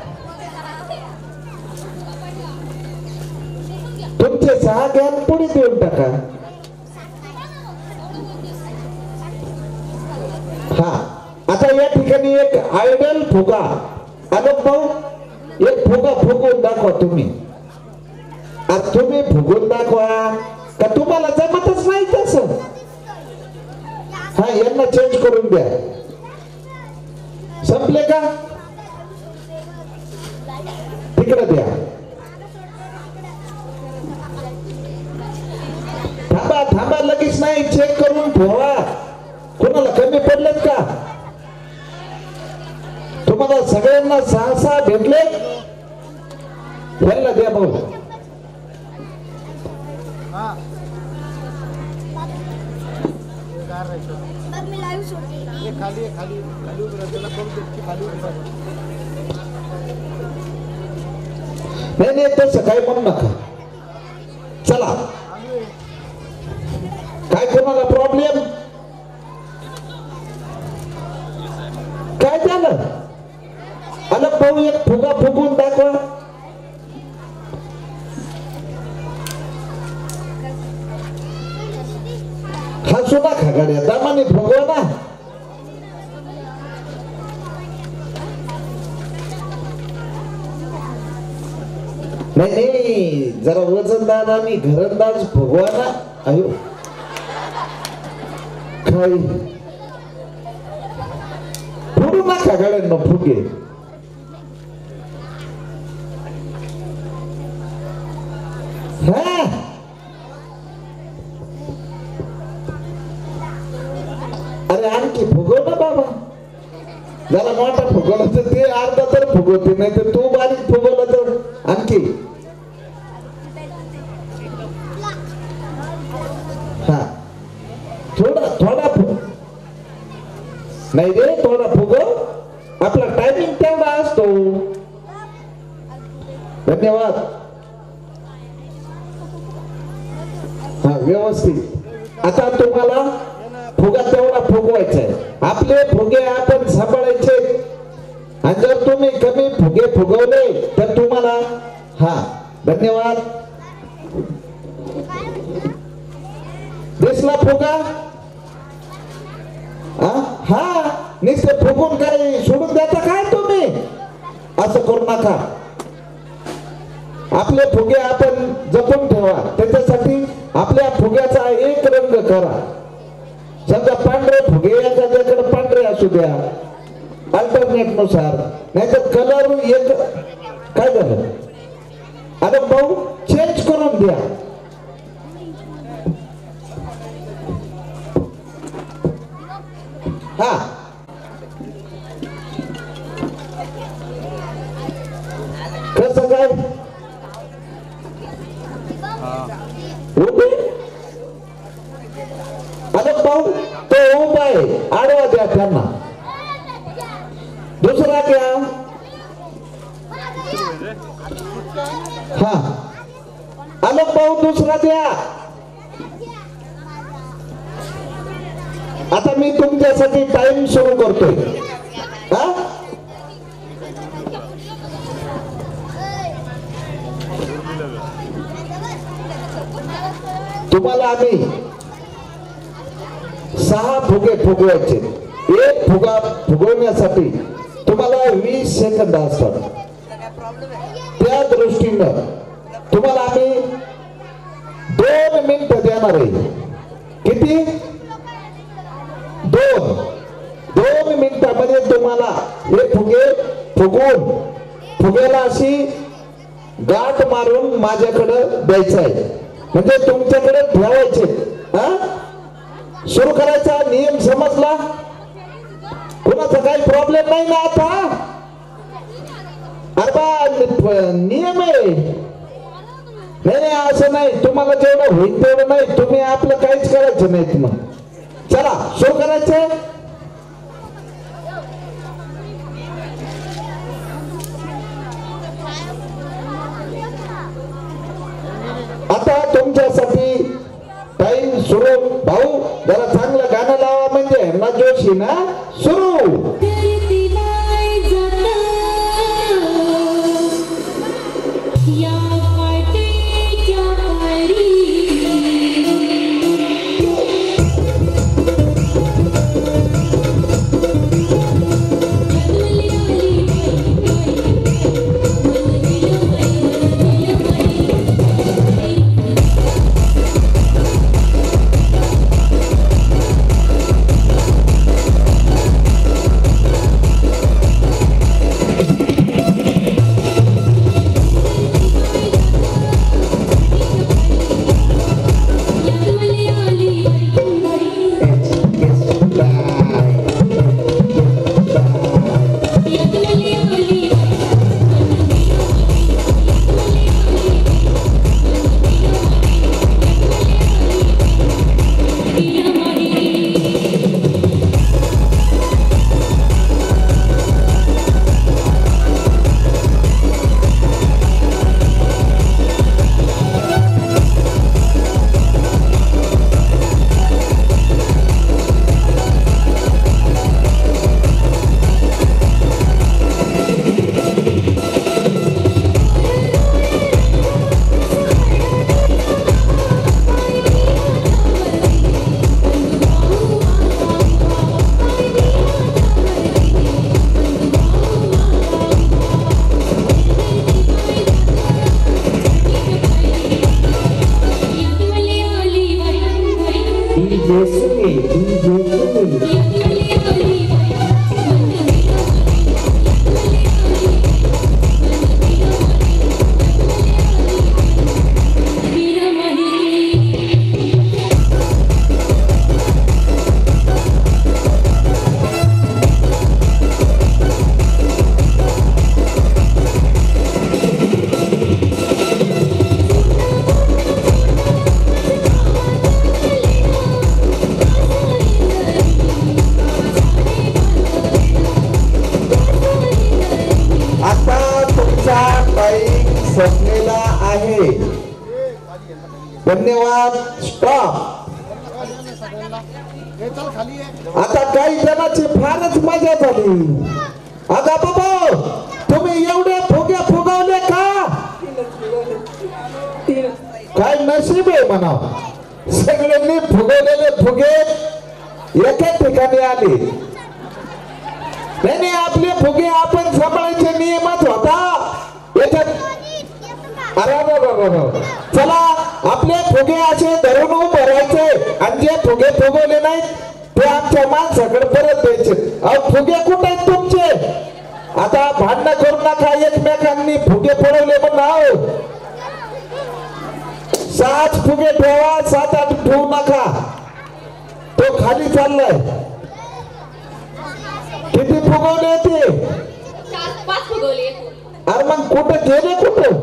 S1: तुमचे सहा घ्या, पुढे देऊन टाका. हा, आता या ठिकाणी एक आयडल फुगा. आलोक भाऊ, एक फुगा फुगून दाखवा तुम्ही. तुम्ही फुगून दाखवा का तुम्हाला जमतच नाही तसं? हा, यांना चेंज करून द्या. संपले का? तिकडे द्या. थांबा थांबा, लगेच नाही, चेक करून ठेवा. कोणाला कमी पडलेत का? तुम्हाला सगळ्यांना सहा सहा भेटले. यांना द्या भाऊ. नाही नाही, तसं काय म्हणू नका. चला, काय कोणाला प्रॉब्लेम? काय झालं? अलग भाऊ, एक फुगा फुगून दाखवा. हसू नका गाड्या, दामाने फुगवा ना. नाही नाही जरा वजनदार आणि घरंदाज फुगवा ना. अयो काय फोडू नका गाड्यांना फुगे. हा अरे आणखी फुगव ना बाबा. जरा मोठा फुगवला तर ते अर्धा तर फुगवते, नाही तर तू बारीक फुगवला तर आणखी. हा थोडा थोडा फुग नाही रे, थोडा फुगव. आपला टायमिंग तेवढा असतो. धन्यवाद. हा व्यवस्थित. आता तुम्हाला फुगा तेवढा फुगवायचा आहे. आपले फुगे आपण सांभाळायचे, आणि जर तुम्ही कमी फुगे फुगवले तर तुम्हाला. हा धन्यवाद. दिसला फुगा? हा नुसते फुगून काय सोडून द्यायचा काय तुम्ही? असं करू नका. आपले फुगे आपण जपून ठेवा. त्याच्यासाठी आपल्या फुग्याचा एक रंग करा. समजा पांढरे फुगे एखाद्याकडे पांढरे असू द्या अल्टरनेट नुसार, नाहीतर कलर एक. काय झालं? अरे भाऊ चेंज करून द्या. हा कसं काय? अरे भाऊ तो उभा आहे, आडवा द्या त्यांना. दुसरा द्या. हा अलग भाऊ दुसरा द्या. आता मी तुमच्यासाठी टाइम सुरू करतोय. हा तुम्हाला आम्ही सहा फुगे फुगवायचे. एक फुगा फुगवण्यासाठी तुम्हाला वीस सेकंद असतात. त्या दृष्टीनं तुम्हाला आम्ही दोन मिनिट देणार आहे. किती? दोन दोन मिनिटांमध्ये तुम्हाला हे फुगे फुगवून फुग्याला अशी गाठ मारून माझ्याकडे द्यायचं आहे, म्हणजे तुमच्याकडे ठेवायचे. हा सुरू करायचा. नियम समजला? कोणाचा काही प्रॉब्लेम नाही ना आता? अरे नियम आहे. नाही नाही असं नाही. तुम्हाला जेवढं होईल तेवढं नाही. तुम्ही आपलं काहीच करायचं नाही. मग चला सुरू करायचंय. आता तुमच्यासाठी टाइम सुरू. भाऊ जरा चांगलं गाणं लावा, म्हणजे ना जोशी ना. सुरू. येसुए येसुए संपलेला आहे. धन्यवाद. स्टॉप. आता काही जणांची फारच मजा झाली. अगा बाबा तुम्ही एवढे फुगे फुगवले का? काय नशीब आहे म्हणा. सगळ्यांनी फुगवलेले फुगे एका ठिकाणी आले. नाही आपले फुगे आपण सांभाळायचे नियमच होता याच्यात. अरे चला आपले फुगे असे धरून उभे राहायचे आणि जे फुगे फुगवले नाहीत ते आमच्या माणसाकडे परत द्यायचे. अहो फुगे कुठे आहेत तुमचे? आता भांडण करू नका एकमेकांनी फुगे फोडवले पण नाव. सात फुगे ठेवा सात आठ ठेवू नका. तो खाली चाललाय. किती फुगवले ते?
S8: पाच फुगवले.
S1: अरे मग कुठं गेले कुठं?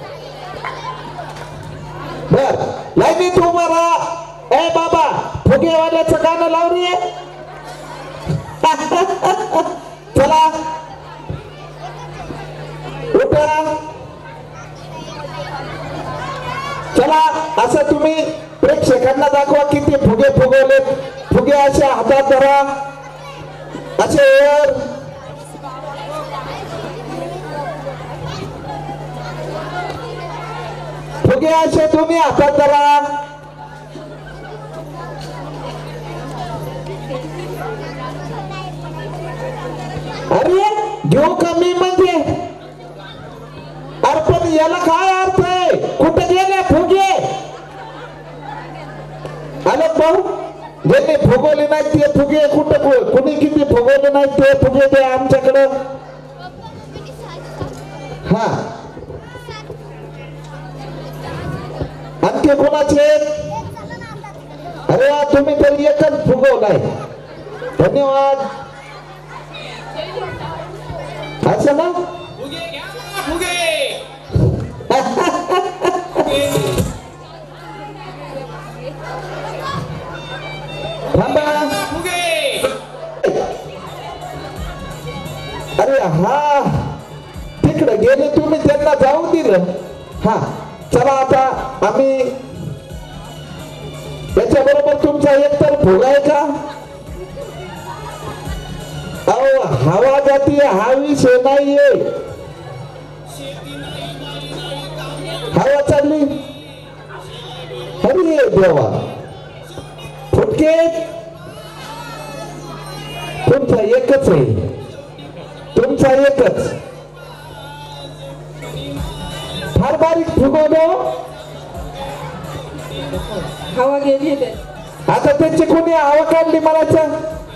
S1: बर लाईनी तू मला ए बाबा फुगेवाल्याचं गाणं लाव रे. चला उठा. चला असं तुम्ही प्रेक्षकांना दाखवा किती फुगे फुगवले. फुगे असे हातात धरा असे वर. फुगे असे तुम्ही हातात धरा. अरे घेऊ कमी म्हणजे अरे पण याला काय अर्थ आहे? कुठे गेले फुगे? आले भाऊ ज्यांनी फुगवले नाही ते फुगे कुठं कुणी किती फुगवले नाही ते फुगे ते आमच्याकडं. हा आणखी कोणाचे? अरे तुम्ही तरी एकच फुगवलाय. धन्यवाद. असं ना अरे हा तिकडे गेले तुम्ही त्यांना जाऊ दिलं. हा चला आता आम्ही याच्या बरोबर तुमचा एकतर फुगा आहे का? अहो हवा जाती हा विषय नाहीये. हवा चालली. अरे देवा फुटके तुमचा एकच आहे. तुमचा एकच फार बारीक फुगवलो.
S2: हवा गेली ते.
S1: आता त्यांची कोणी हवा काढली म्हणायचं?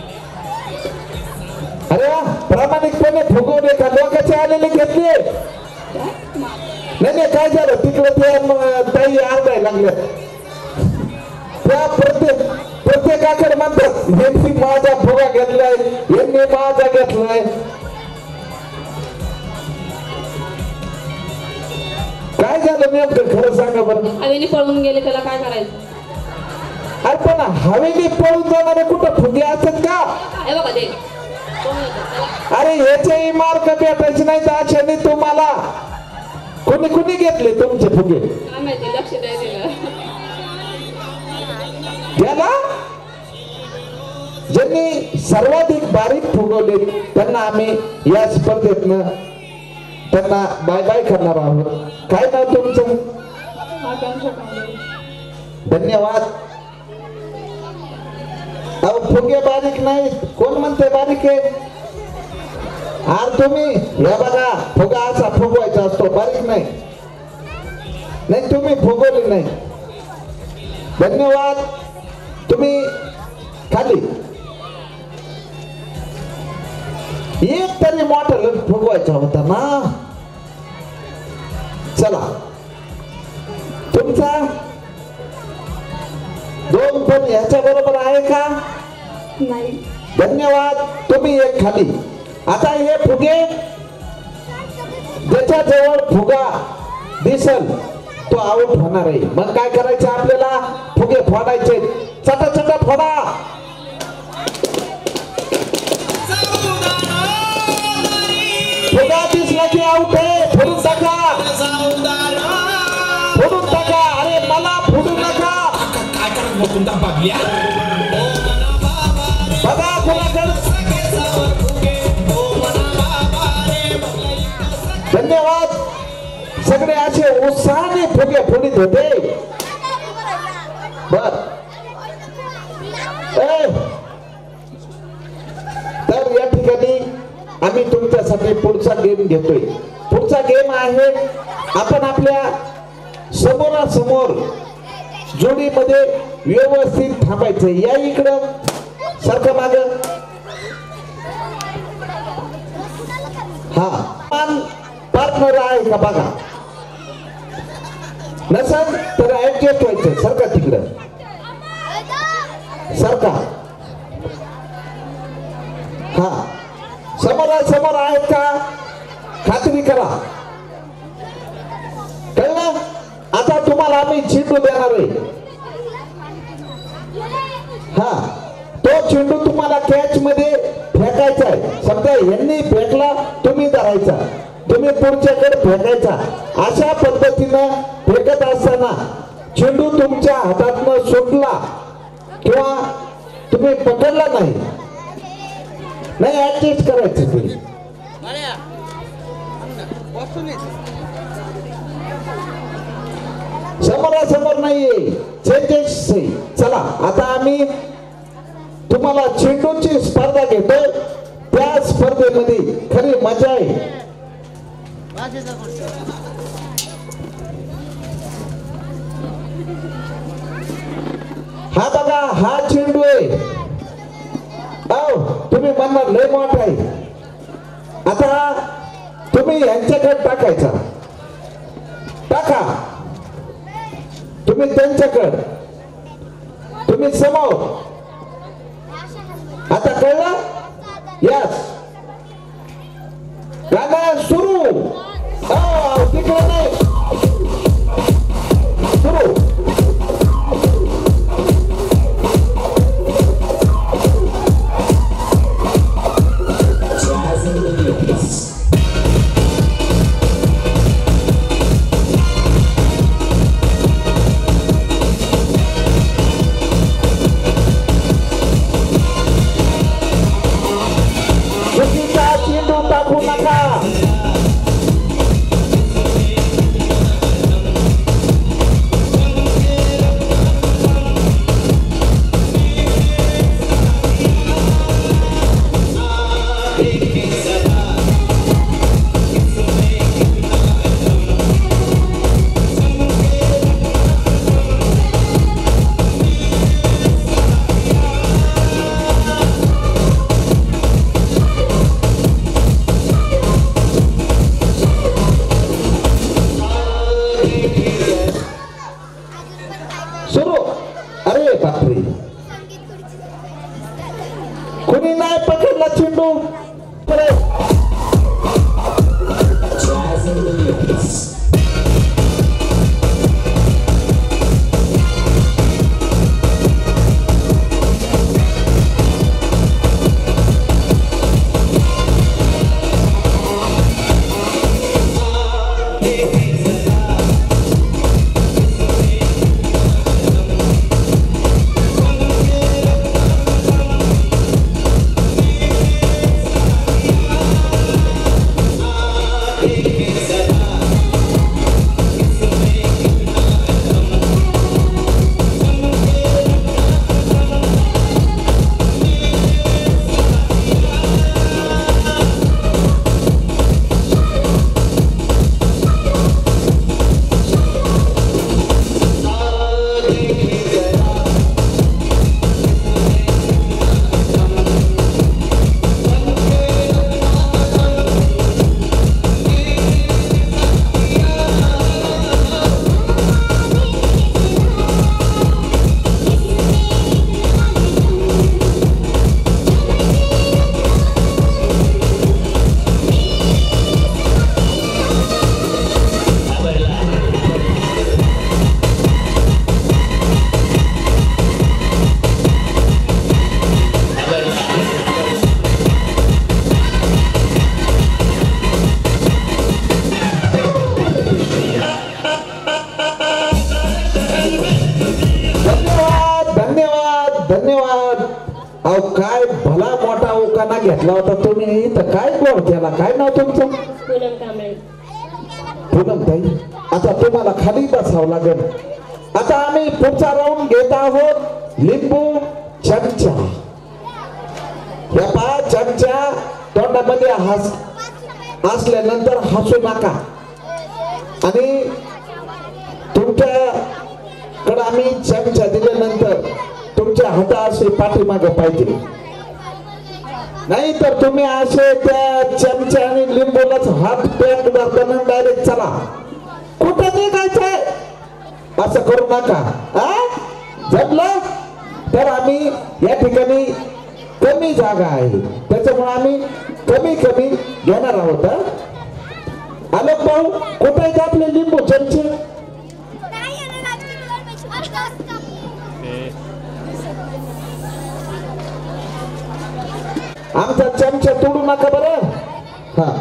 S1: अरे वा प्रामाणिकपणे फुगवले का? लोकांचे आलेले घेतले? नाही नाही काय झालं तिकडे ते ताई आरडायला लागल्या. त्या प्रत्येक प्रत्येकाकडे म्हणतात यांनी माझा फुगा घेतलाय यांनी माझा घेतलाय. काय झालं नेमकं खरं सांगा बरं.
S8: हवेने पळून गेले त्याला काय करायचं?
S1: अरे पण हवेने पळून जाणारे कुठं फुगे असतात का?
S8: हे बघा ते
S1: अरे ह्याचे मार्क भेटायचे नाही तर अशाने तुम्हाला कोणी कोणी घेतले तुमचे फुगे?
S8: काय माहिती लक्ष द्यायचं.
S1: याला ज्यांनी सर्वाधिक बारीक फुगवले त्यांना आम्ही या स्पर्धेतनं त्यांना बाय बाय करणार आहोत. काय नाव तुमचं? धन्यवाद. अहो फुगे बारीक नाही. कोण म्हणते बारीक आहे? आर तुम्ही हे बघा फुगा असा फुगवायचा असतो बारीक नाही. नाही तुम्ही फुगवले नाही. धन्यवाद. तुम्ही खाली एक तरी मोठा फुगवायचा होता ना. चला तुमचा दोन पण याच्या बरोबर आहे का?
S9: नाही.
S1: धन्यवाद. तुम्ही एक खाली. आता हे फुगे ज्याच्या जवळ फुगा दिसल तो आउट होणार आहे. मग काय करायचं आपल्याला? फुगे फोडायचे. चटा चटा फोडा. फुगा दिसला की आउट आहे. फोडून टाका. फोडून टाका. अरे मला फोडू नका. बघा कोणाकडे. धन्यवाद. सगळे असे उत्साहाने फुगे फोडीत होते. बर तर या ठिकाणी आम्ही तुमच्यासाठी पुढचा गेम घेतोय. पुढचा गेम आहे आपण आपल्या समोरासमोर जोडीमध्ये व्यवस्थित थांबायचं. या इकडं सारखं माग. हा पार्टनर आहे का बघा. नसेल तर ऍडजस्ट व्हायचं. सारखा तिकडं सारखा. हा समोरासमोर आहेत का खात्री करा. कळलं? आता तुम्हाला आम्ही चेंडू देणार आहे. हा तो चेंडू तुम्हाला कॅच मध्ये फेकायचा आहे. समजा यांनी फेकला तुम्ही धरायचा. तुम्ही पुढच्याकडे फेकायचा. अशा पद्धतीनं फेकत असताना चेंडू तुमच्या हातातनं सुटला किंवा तुम्ही पकडला नाही नाही ऍडजस्ट करायचं. तुम्ही समोरासमोर नाहीये. चेंजेस. चला आता आम्ही तुम्हाला चेंडूची स्पर्धा घेतो. त्या स्पर्धेमध्ये खरी मजा आहे. हा बघा हा चेंडू आहे. तुम्ही म्हणणार लय मोठा आहे. आता तुम्ही यांच्याकडे टाकायचा. टाका. तुम्ही त्यांच्याकडे. तुम्ही समोर. आता कळलं? यस. गाणं सुरू. तिकडे नाही. सुरू. चेंडू टाकू नका. सुरू. अरे बापरे. कुणी नाही पकडला चेंडू. घेतला होता तुम्ही इथं काय गोड केला काय नाव तुमचं
S9: पूनम कांबळे.
S1: पूनम ताई आता तुम्हाला खाली बसावं लागेल. आता आम्ही पुढचा राऊंड घेत आहोत लिंबू चमचा. या पा चमचा तोंडामध्ये हस असल्यानंतर हसू नका आणि तुमच्याकडे आम्ही चमचा दिल्यानंतर तुमच्या हात असे पाठीमागे पाहिजे नाही तर तुम्ही असे त्या चमचा आणि लिंबूलाच हात पॅक धरताना डायरेक्ट चला कुठं निघायचंय असं करू नका. जमलं तर आम्ही या ठिकाणी कमी जागा आहे त्याच्यामुळे आम्ही कमी कमी घेणार आहोत. आलोक भाऊ कुठे आहेत आपले लिंबू चमचे आमचा चमचा तोडू नका बरं. हा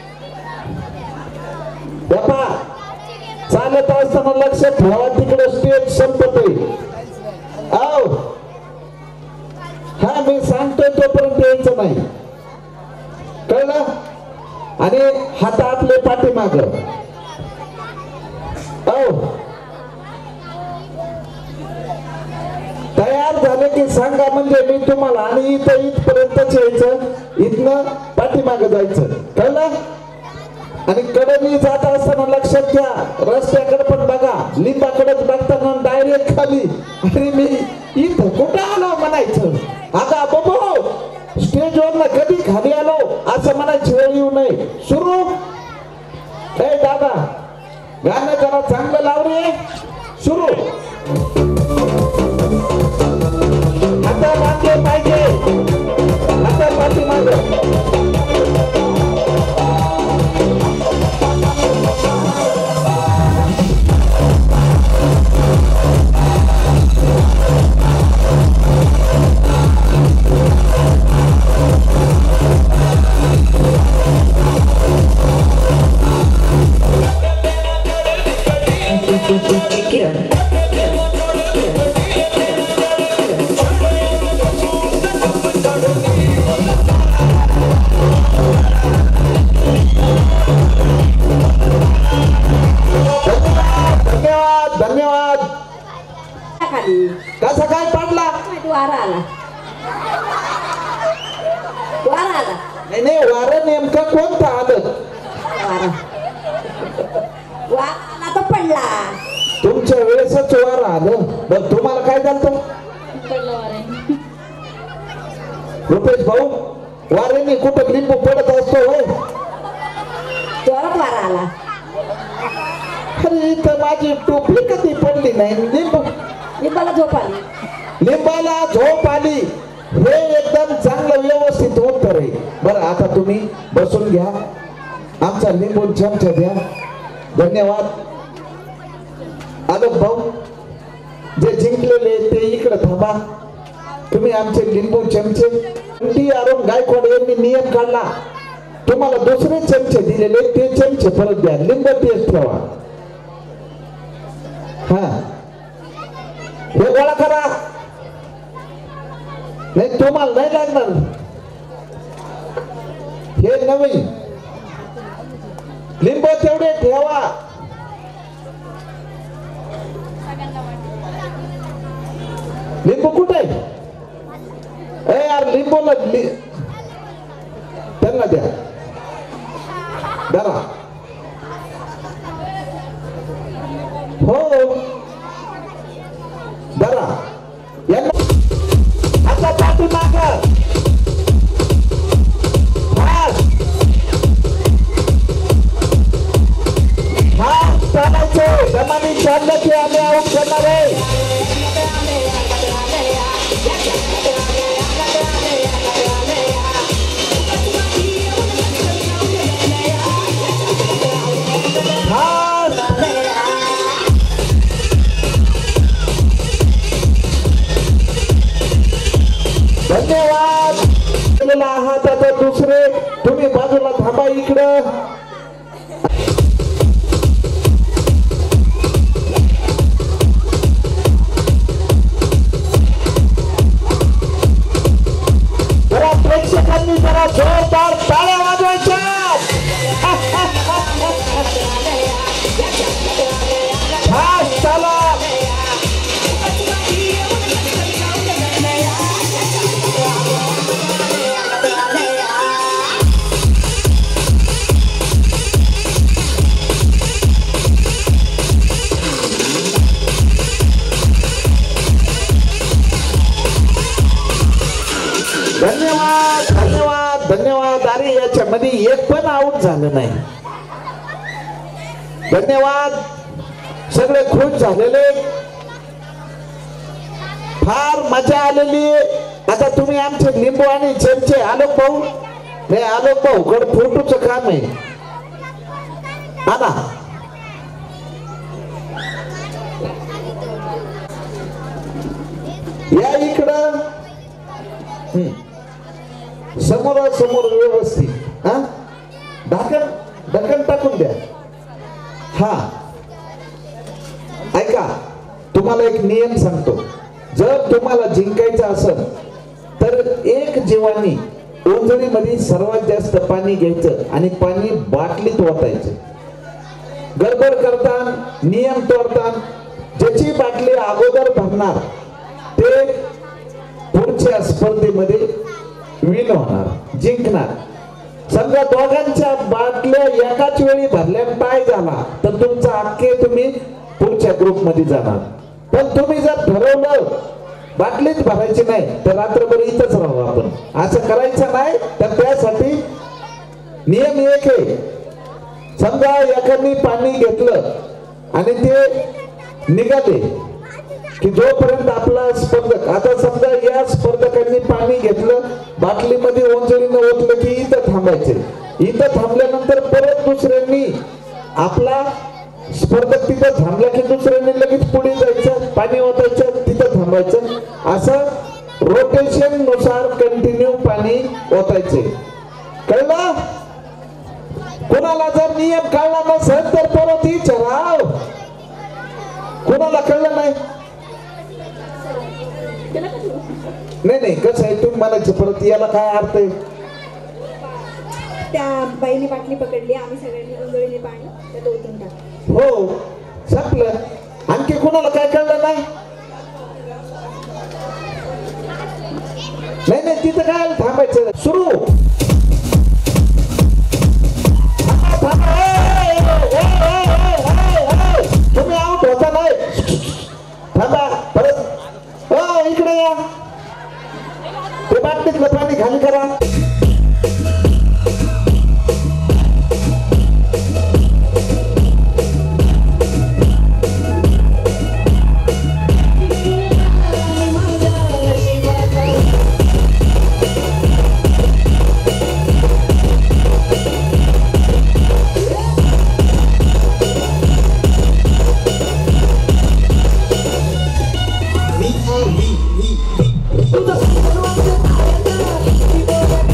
S1: बापा चालत असताना लक्ष ठेवा तिकडे स्टेज संपते. आओ हा मी सांगतोय तोपर्यंत यायचं नाही कळलं. आणि हात आपले पाठीमाग. तयार झाले की सांगा म्हणजे मी तुम्हाला आणि इथं इथपर्यंतच यायचं इथनं पाठीमाग जायचं कळलं. आणि कडनी जात असताना लक्षात घ्या रस्त्याकडे पण बघा लिंबाकडेच बघताना डायरेक्ट खाली आणि मी इथं कुठं आलो म्हणायचं. आता बाबू स्टेजवर ना कधी खाली आलो असं म्हणायची वेळ येऊ नये. सुरू ए दादा गाणं जरा चांगलं लाव रे. सुरू आता मागे पाहिजे आता पाठीमागे. कसा काय पडला
S11: वारा आला वारा आला
S1: नाही नाही वारं नेमकं कोणतं आलं
S11: वारा वारा आला तर पडला.
S1: तुमच्या वेळेसच वारं आलं. बरं तुम्हाला काय झालं रुपेश भाऊ वाऱ्याने कुठं लिंबू पडत असतो होय
S11: जोरात वारा आला.
S1: अरे इथं माझी टोपली कधी पडली नाही. लिंबू
S11: लिंबाला झोप आली.
S1: लिंबाला झोप आली हे एकदम चांगलं व्यवस्थित उत्तर आहे. बरं आता तुम्ही बसून घ्या आमचा लिंबू चमचा द्या. धन्यवाद. आलोक भाऊ जे जिंकलेले ते इकडे थांबा. तुम्ही आमचे लिंबू चमचे टी अरुण गायकवाड यांनी नियम काढला तुम्हाला दुसरे चमचे दिलेले ते चमचे परत द्या. लिंब तेच ठेवा. हा हे गोळा करा. नाही तुम्हाला नाही लागणार हे नवीन लिंब तेवढे ठेवा. लिंबू कुठे आहे यार लिंबूला लि... त्यांना द्या जरा. हो जरा यांना आता पाठीमाग हा चालायचं जमानी चाललं की आम्ही आऊट करणार आहे. धन्यवाद. आहात आता दुसरे तुम्ही बाजूला थांबा इकडं. जरा प्रेक्षकांनी जरा याच्यामध्ये एक पण आऊट झालं नाही. धन्यवाद. सगळे खुश झालेले, फार मजा आलेली. आता तुम्ही आमचे लिंबू आणि चमचे आलोक भाऊ, नाही आलोक भाऊ गड फोटोचं काम आहे. आला या इकडं समोरासमोर व्यवस्थित. हा ढाकण ढकन टाकून द्या. हा ऐका, तुम्हाला एक नियम सांगतो. जर तुम्हाला जिंकायचं असेल तर एक जीवानी ओंजळीमध्ये सर्वात जास्त पाणी घ्यायचं आणि पाणी बाटलीत ओतायचं. गडबड करताना, नियम तोडताना ज्याची बाटली अगोदर भरणार ते पुढच्या स्पर्धेमध्ये विन होणार, जिंकणार. समजा दोघांच्या बाटल्या एकाच वेळी भरल्या पाय झाला तर तुमचा अख्खे तुम्ही पुढच्या ग्रुप मध्ये जाणार. पण तुम्ही जर ठरवलं बाटलीच भरायची नाही तर रात्रभर इथंच राहू आपण, असं करायचं नाही. तर त्यासाठी नियम एक आहे. समजा एकाने पाणी घेतलं आणि ते निघाले की जोपर्यंत आपला स्पर्धक, आता समजा या स्पर्धकांनी पाणी घेतलं, बाटलीमध्ये ओंजळीनं ओतलं की इथं थांबायचे. इथं थांबल्यानंतर परत दुसऱ्यांनी आपला स्पर्धक तिथं थांबला की दुसऱ्यांनी लगेच पुढे जायचं, पाणी ओतायचं, तिथं थांबायचं. असं रोटेशन नुसार कंटिन्यू पाणी ओतायचे. कळलं? कोणाला जर नियम कळला नसेल तर परत विचारा. कोणाला कळलं नाही? नाही नाही कसं आहे, तुम्ही म्हणायचं परत, याला काय अर्थ आहे?
S4: त्या बाईने बाटली पकडली, आम्ही सगळ्यांनी ओंजळीने पाणी त्यात ओतून टाकलं.
S1: हो संपलं. आणखी कोणाला काय कळलं नाही? नाही नाही तिथं काय थांबायचं. सुरू. तुम्ही आउट होता नाही, थांबा परत. हो इकडे या, ते बाटलीतलं पाणी खाली करा.
S12: We, we, we, we, we.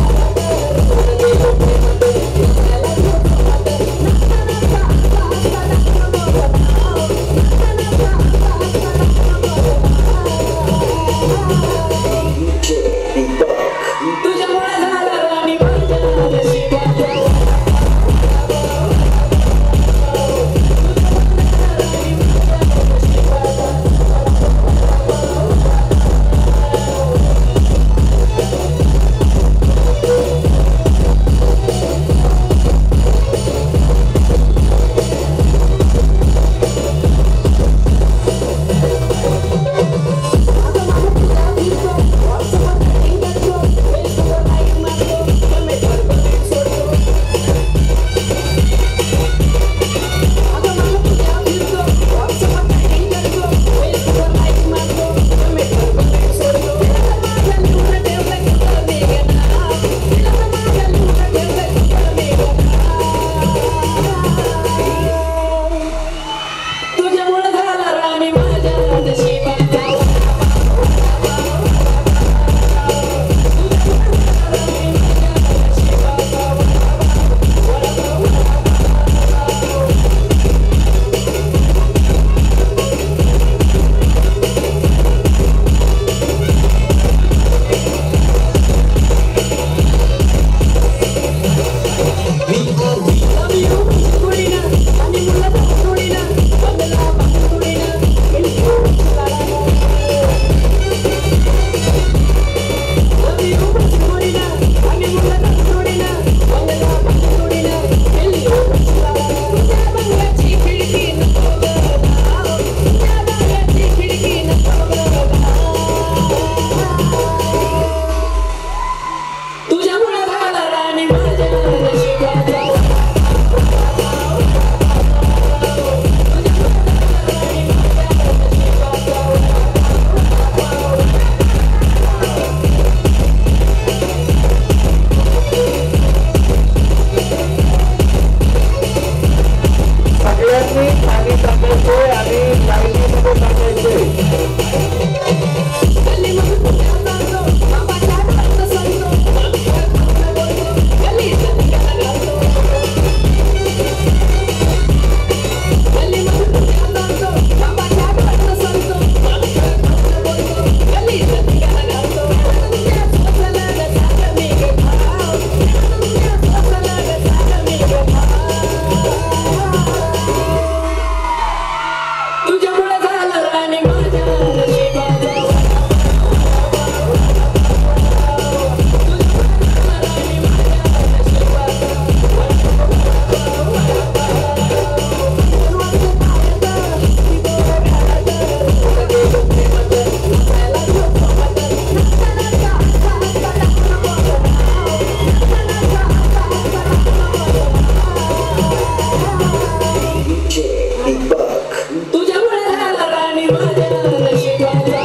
S12: तुझ्यामुळे झाला राणी माझ्या नशिबाचा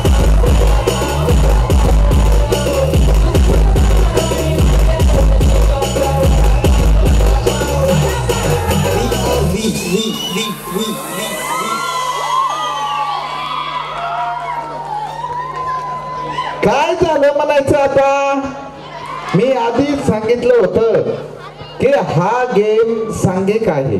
S1: काय झालं म्हणायचं आता? मी आधीच सांगितलं होतं की हा गेम सांघिक आहे.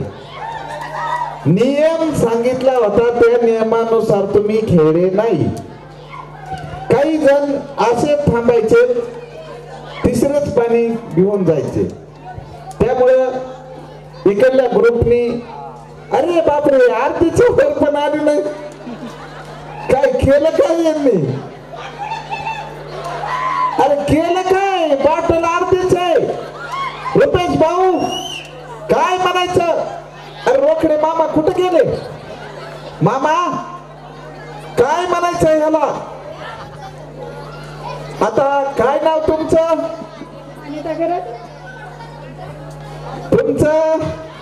S1: नियम सांगितला होता त्या नियमानुसार तुम्ही खेळले नाही. काही जण असे थांबायचे, तिसरंच पाणी घेऊन जायचे. त्यामुळं इकडल्या ग्रुपनी अरे बापरे आरतीचं वर पण आली नाही, काय केलं काय यांनी? अरे केलं काय? बॉटल आरतीच आहे. रुपेश भाऊ काय म्हणायचं? अरे रोकडे मामा कुठे गेले? मामा काय म्हणायचं ह्याला? आता काय नाव तुमचं? तुमचं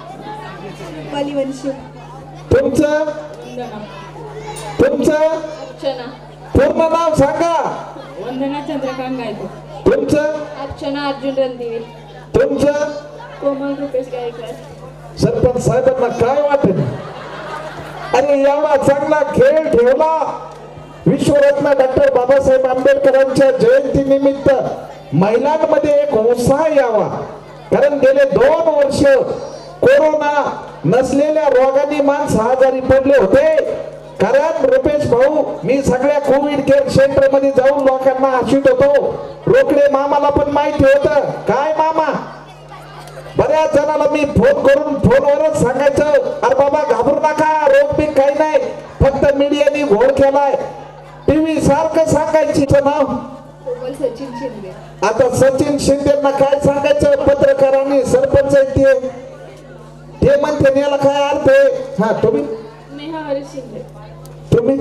S1: तुमचं तुमचं पूर्ण नाव सांगा.
S5: वंदना चंद्रकांत गायकवाड.
S1: तुमचं?
S5: अर्चना अर्जुन रणदिवे.
S1: तुमचं?
S5: कोमल रुपेश गायकवाड.
S1: सरपंच साहेबांना काय वाटेल? अरे एवढा चांगला खेळ ठेवला. विश्वरत्न डॉक्टर बाबासाहेब आंबेडकरांच्या जयंती निमित्त महिलांमध्ये एक उत्साह यावा. कारण गेले दोन वर्ष कोरोना नसलेल्या रोगाने माणसं आजारी पडले होते. कारण रुपेश भाऊ मी सगळ्या कोविड केअर सेंटर मध्ये जाऊन लोकांना आशीत होतो. रोकडे मामाला पण माहिती होतं. काय मामा? बऱ्याच जणांना मी फोन करून फोनवरच सांगायचं अरे बाबा घाबरू नका, रोग बी काही नाही, फक्त मीडियाने घोळ केलाय. टीव्ही सारखं सांगायची नाव
S5: सचिन शिंदे.
S1: आता सचिन शिंदेना काय सांगायचं? पत्रकारांनी सरपंच आहेत ते ते म्हणते याला काय अर्थ आहे? हा तुम्ही?
S5: नेहा हरीश शिंदे.
S1: तुम्ही?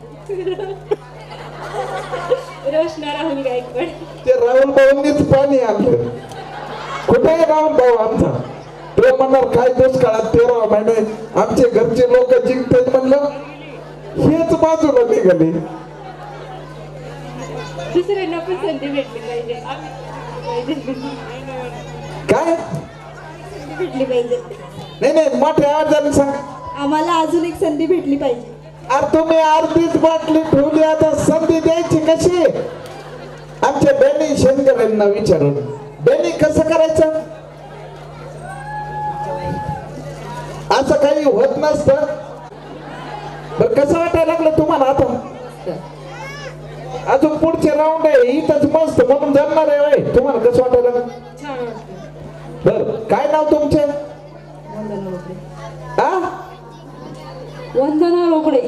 S5: रोशना राहुल गायकवाड.
S1: ते राहुल भाऊंनीच पाणी आणलं. कुठे राहुल भाऊ आमचा? तो म्हणणार काय दुष्काळात तेरा महिने आमचे घरचे लोक जिंकतात म्हणलं, हेच बाजूला निघाले.
S5: दुसऱ्यांना पण संधी भेटली पाहिजे.
S1: काय
S5: भेटली पाहिजे?
S1: नाही नाही मोठ्या आवाजाने सांग.
S5: आम्हाला अजून एक संधी भेटली पाहिजे.
S1: अरे तुम्ही अर्धीच बाटली ठेवली, आता संधी द्यायची कशी? आमच्या बेनी शेंदकर यांना विचारून बेनी कसं करायचं? असं काही होत नसतं. बर कसं वाटायला लागलं तुम्हाला आता? अजून पुढचे राऊंड आहे इथंच मस्त म्हणून जमणार आहे होय. तुम्हाला कसं वाटायला लागलं?
S5: छान वाटतं.
S1: बर काय नाव तुमचे? आ
S7: वंदना रोकडे.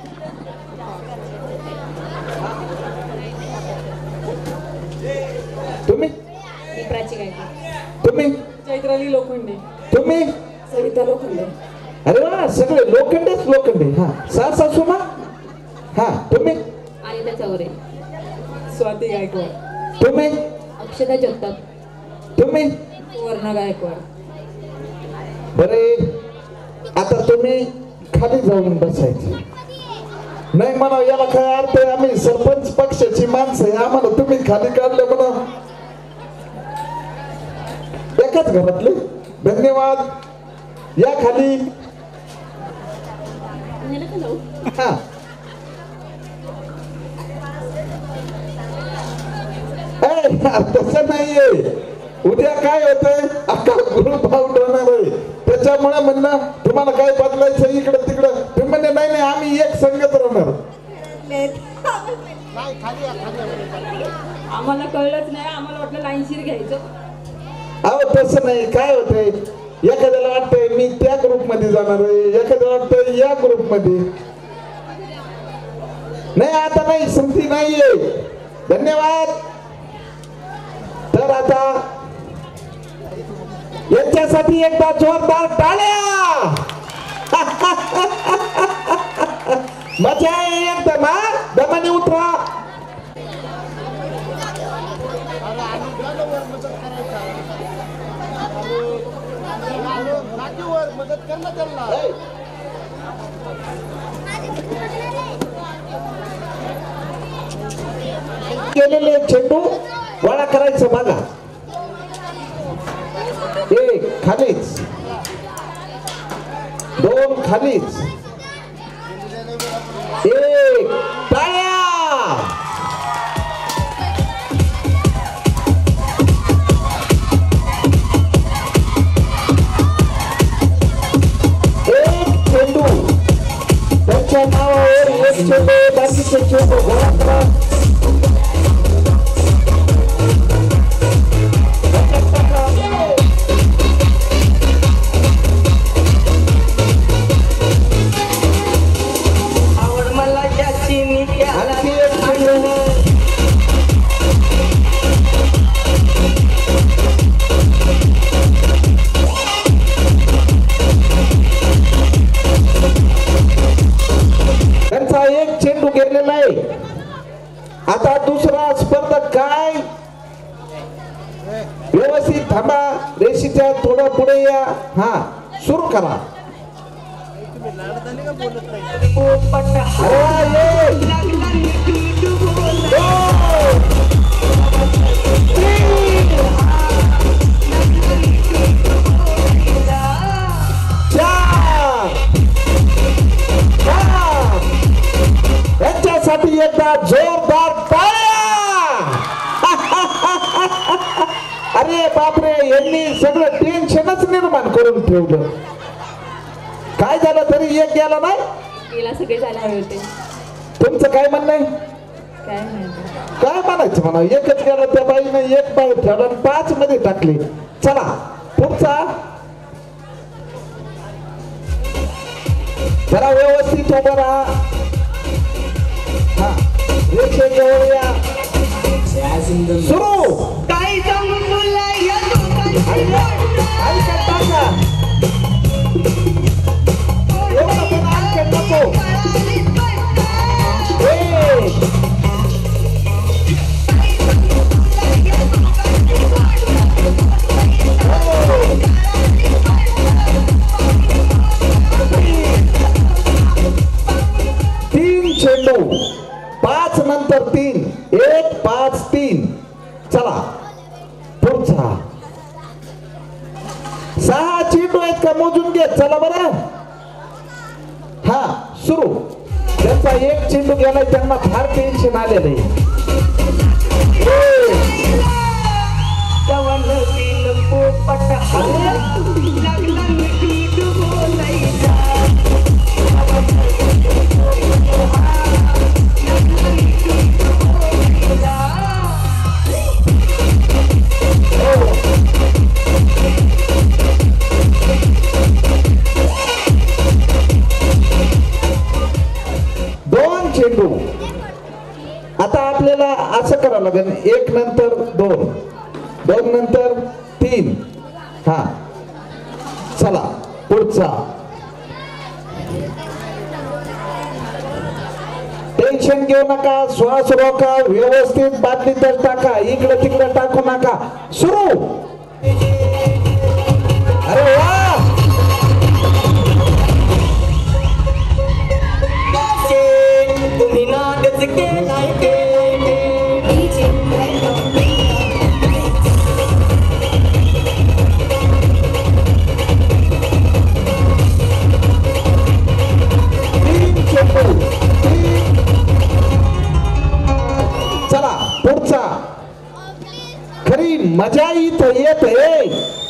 S1: तुम्ही?
S5: मी प्राची गायकवाड.
S1: तुम्ही?
S2: चैत्राली लोखंडे.
S1: तुम्ही?
S5: सविता लोखंडे.
S1: अरे वा सगळे लोखंडेच लोखंडे. हा सा सासू ना? हा तुम्ही?
S8: अनिता चौरे.
S2: स्वाती गायकवाड.
S1: तुम्ही?
S8: अक्षता जगताप.
S1: तुम्ही?
S5: सुवर्णा गायकवाड.
S1: बरे आता तुम्ही खाली जाऊन बसायचे. नाही म्हणा याला काय अर्थ आहे? आम्ही सरपंच पक्षाची माणसं आहे, आम्हाला तुम्ही खाली काढले म्हणा. एकाच घरातले. धन्यवाद. या खाली. हा तसं नाहीये. उद्या काय होतंय अख्खा ग्रुप आउट होणार आहे. त्याच्यामुळे म्हणलं तुम्हाला काय बदलायचं इकडं तिकडं. तुम्ही म्हणले नाही नाही आम्ही एक संगत राहणार.
S5: आम्हाला कळलंच नाही, आम्हाला वाटलं लाईनशीर घ्यायचं.
S1: अहो तसं नाही. काय होतंय एखाद्याला वाटतंय मी त्या ग्रुप मध्ये जाणार आहे, एखाद्याला वाटतंय या ग्रुप मध्ये. नाही आता नाही संधी नाहीये. धन्यवाद. तर आता यांच्यासाठी एकदा जोरदार टाळ्या. मजा आहे एकदम. हा दमाने उतरा. मदत कर ना त्यांना. गेलेले चेंडू गोळा करायचं बघा. एक खालीच, दोन खालीच, एक टाळ्या. एक चेंडू त्यांच्या नावावर एक चेंडू, बाकीचे चेंडू गोळा करा. त्यांचा एक चेंडू गेलेला आहे. आता दुसरा स्पर्धक काय, व्यवस्थित थांबा, रेषेच्या थोडं पुढे या. हा सुरू करा. यांच्यासाठी एकदा जोरदार टाळ्या. अरे बापरे, यांनी सगळं टेन्शनच निर्माण करून ठेवलं. काय झालं तरी एक गेला नाही,
S5: गेला सगळे झाले होते.
S1: तुमचं काय म्हणणं आहे?
S5: काय म्हणतो
S1: काय म्हणायचं म्हणा, एकच गेला त्या बाईने एक बाई ठेवला आणि पाच मध्ये टाकली. चला पुढचा, जरा व्यवस्थित उभं राहा. हा रेषे जवळ या. सुरू.
S12: काही सांगून बोलला या
S1: ऐका टाका. एवढं पण आणखी नको. एक. तीन चेंडू, पाच नंतर तीन, एक पाच तीन. चला पुढचा. सहा चेंडू आहेत का मोजून घे. चला बरं. हा सुरू. त्यांचा एक चेंडू गेलाय, त्यांना फार टेन्शन आलेलं आहे. दोन चेंडू. आता आपल्याला असं करावं लागेल, एक नंतर दोन, दोन नंतर तीन. हा चला पुढचा. टेन्शन घेऊ नका, श्वास रोका, व्यवस्थित बाटलीतच टाका, इकडे तिकडे टाकू नका. सुरू. अरे वा.
S12: तुम्ही नादच केलाय के
S1: चला पुढचा. खरी मजा इथं येत आहे.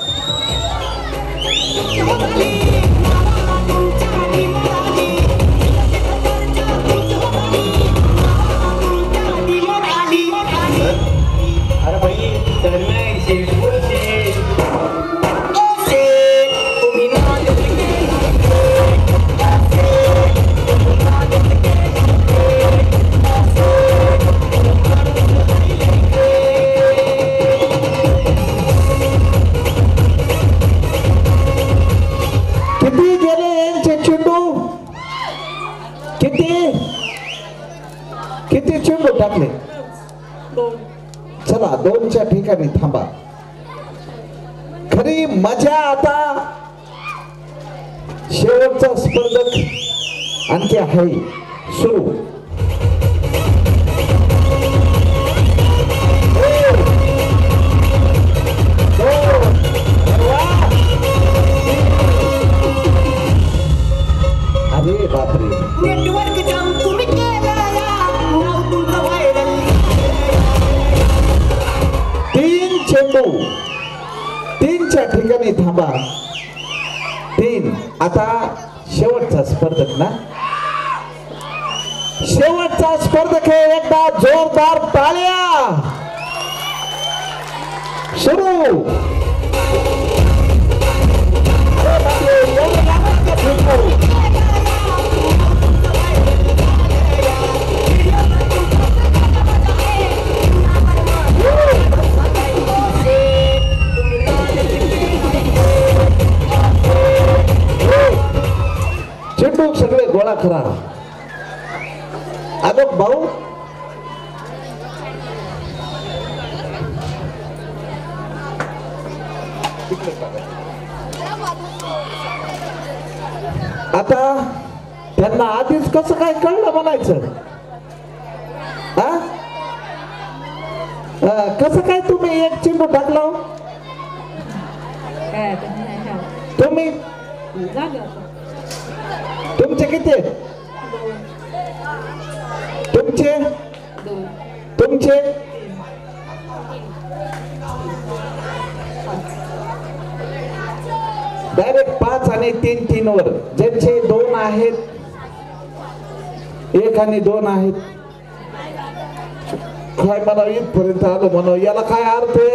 S12: अरे भाई
S1: किती गेले यांचे चेंडू? किती किती चेंडू टाकले? चला दोनच्या ठिकाणी थांबा. खरी मजा आता शेवटचा स्पर्धक आणखी आहे. सुरू. अरे बापरे,
S12: नेटवर्क जाम तुम्ही केला नाव तुमचं व्हायरल.
S1: तीन चेंडू तीनच्या ठिकाणी थांबा. तीन. आता शेवटचा स्पर्धक ना, शेवटचा स्पर्धक आहे. एकदा जोरदार टाळ्या. सुरू. चेंडू सगळे गोळा करा. अगं भाऊ, आता त्यांना आधीच कसं काय कळलं म्हणायचं? कसं काय तुम्ही एक चेंडू टाकला? तुम्ही तुमचे किती? तुमचे तुमचे डायरेक्ट पाच आणि तीन तीन वर. ज्यांचे दोन आहेत, एक आणि दोन आहेत. काय म्हणा, इथपर्यंत आलो म्हणा, याला काय अर्थ आहे?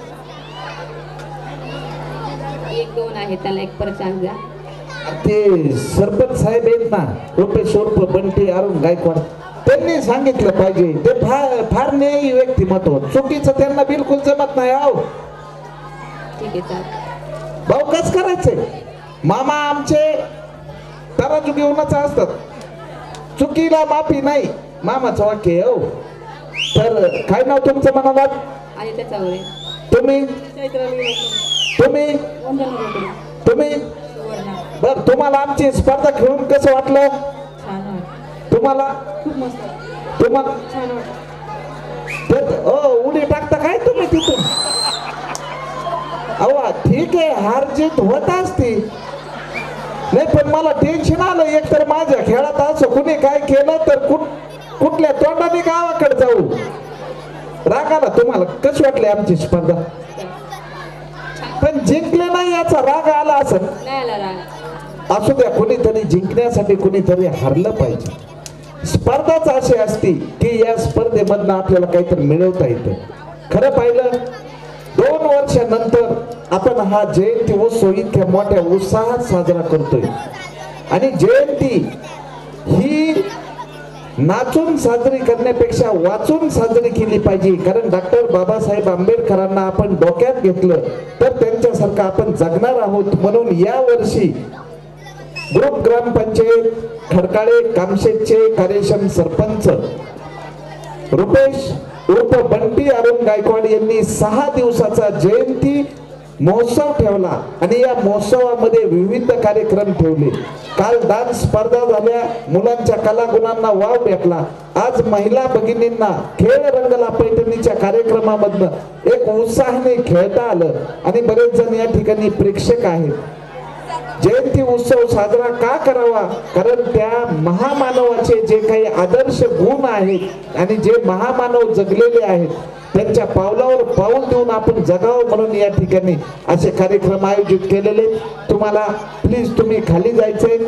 S8: एक दोन आहे, त्याला एक पर चान्स द्या.
S1: ते सरपंच साहेब आहेत ना, रुपेश उर्फ बंटी अरुण गायकवाड, त्यांनी सांगितलं पाहिजे. ते फार फार न्यायी व्यक्तिमत्व. चुकीचं त्यांना बिलकुल जमत नाही. आहो
S8: ठीक आहे चालेल.
S1: भाऊ कस करायचंय? मामा आमचे तराजू घेऊनच असतात. चुकीला माफी नाही, मामाचं वाक्य. हो तर काय नाव तुमचं म्हणालात?
S8: आणि त्याचा वय
S1: तुम्ही तुम्ही तुम्ही बर. तुम्हाला आमची स्पर्धा खेळून कसं वाटलं? तुम्हाला तुम्हाला ओ उडी टाकता काय तुम्ही तिथून? अहो ठीक आहे, हार जीत होत असते. नाही पण मला टेन्शन आलं. एक तर माझ्या खेळात असं कुणी काय केलं तर कुठ कुठल्या तोंडाने गावाकडे जाऊ. राग आला तुम्हाला? कशी वाटली आमची स्पर्धा? पण जिंकले नाही याचा राग आला असं?
S8: नाही आला राग.
S1: असू द्या, कोणीतरी जिंकण्यासाठी कोणीतरी हरलं पाहिजे. स्पर्धाच अशी असती की या स्पर्धेमधनं आपल्याला काहीतरी मिळवता येतं. खरं पाहिलं, दोन वर्षानंतर आपण हा जयंती उत्सव इतक्या मोठ्या उत्साहात साजरा करतोय. आणि जयंती ही नाचून साजरी करण्यापेक्षा वाचून साजरी केली पाहिजे. कारण डॉक्टर बाबासाहेब आंबेडकरांना आपण डोक्यात घेतलं तर त्यांच्यासारखं आपण जगणार आहोत. म्हणून या वर्षी ग्रुप ग्रामपंचायत खडकाळे कामशेतचे कार्यक्षम सरपंच रुपेश उर्फ बंटी अरुण गायकवाड यांनी सहा दिवसाचा जयंती महोत्सव ठेवला. आणि या महोत्सवामध्ये विविध कार्यक्रम ठेवले. काल डान्स स्पर्धा झाल्या, मुलांच्या कलागुणांना वाव भेटला. आज महिला भगिनींना खेळ रंगला पैठणीच्या कार्यक्रमामधनं एक उत्साहाने खेळता आलं. आणि बरेच जण या ठिकाणी प्रेक्षक आहेत. जयंती उत्सव साजरा का करावा? कारण त्या महामानवाचे जे काही आदर्श गुण आहेत आणि जे महामानव जगलेले आहेत त्यांच्या पावलावर पाऊल देऊन आपण जगावं म्हणून या ठिकाणी असे कार्यक्रम आयोजित केलेले. तुम्हाला प्लीज तुम्ही खाली जायचंय.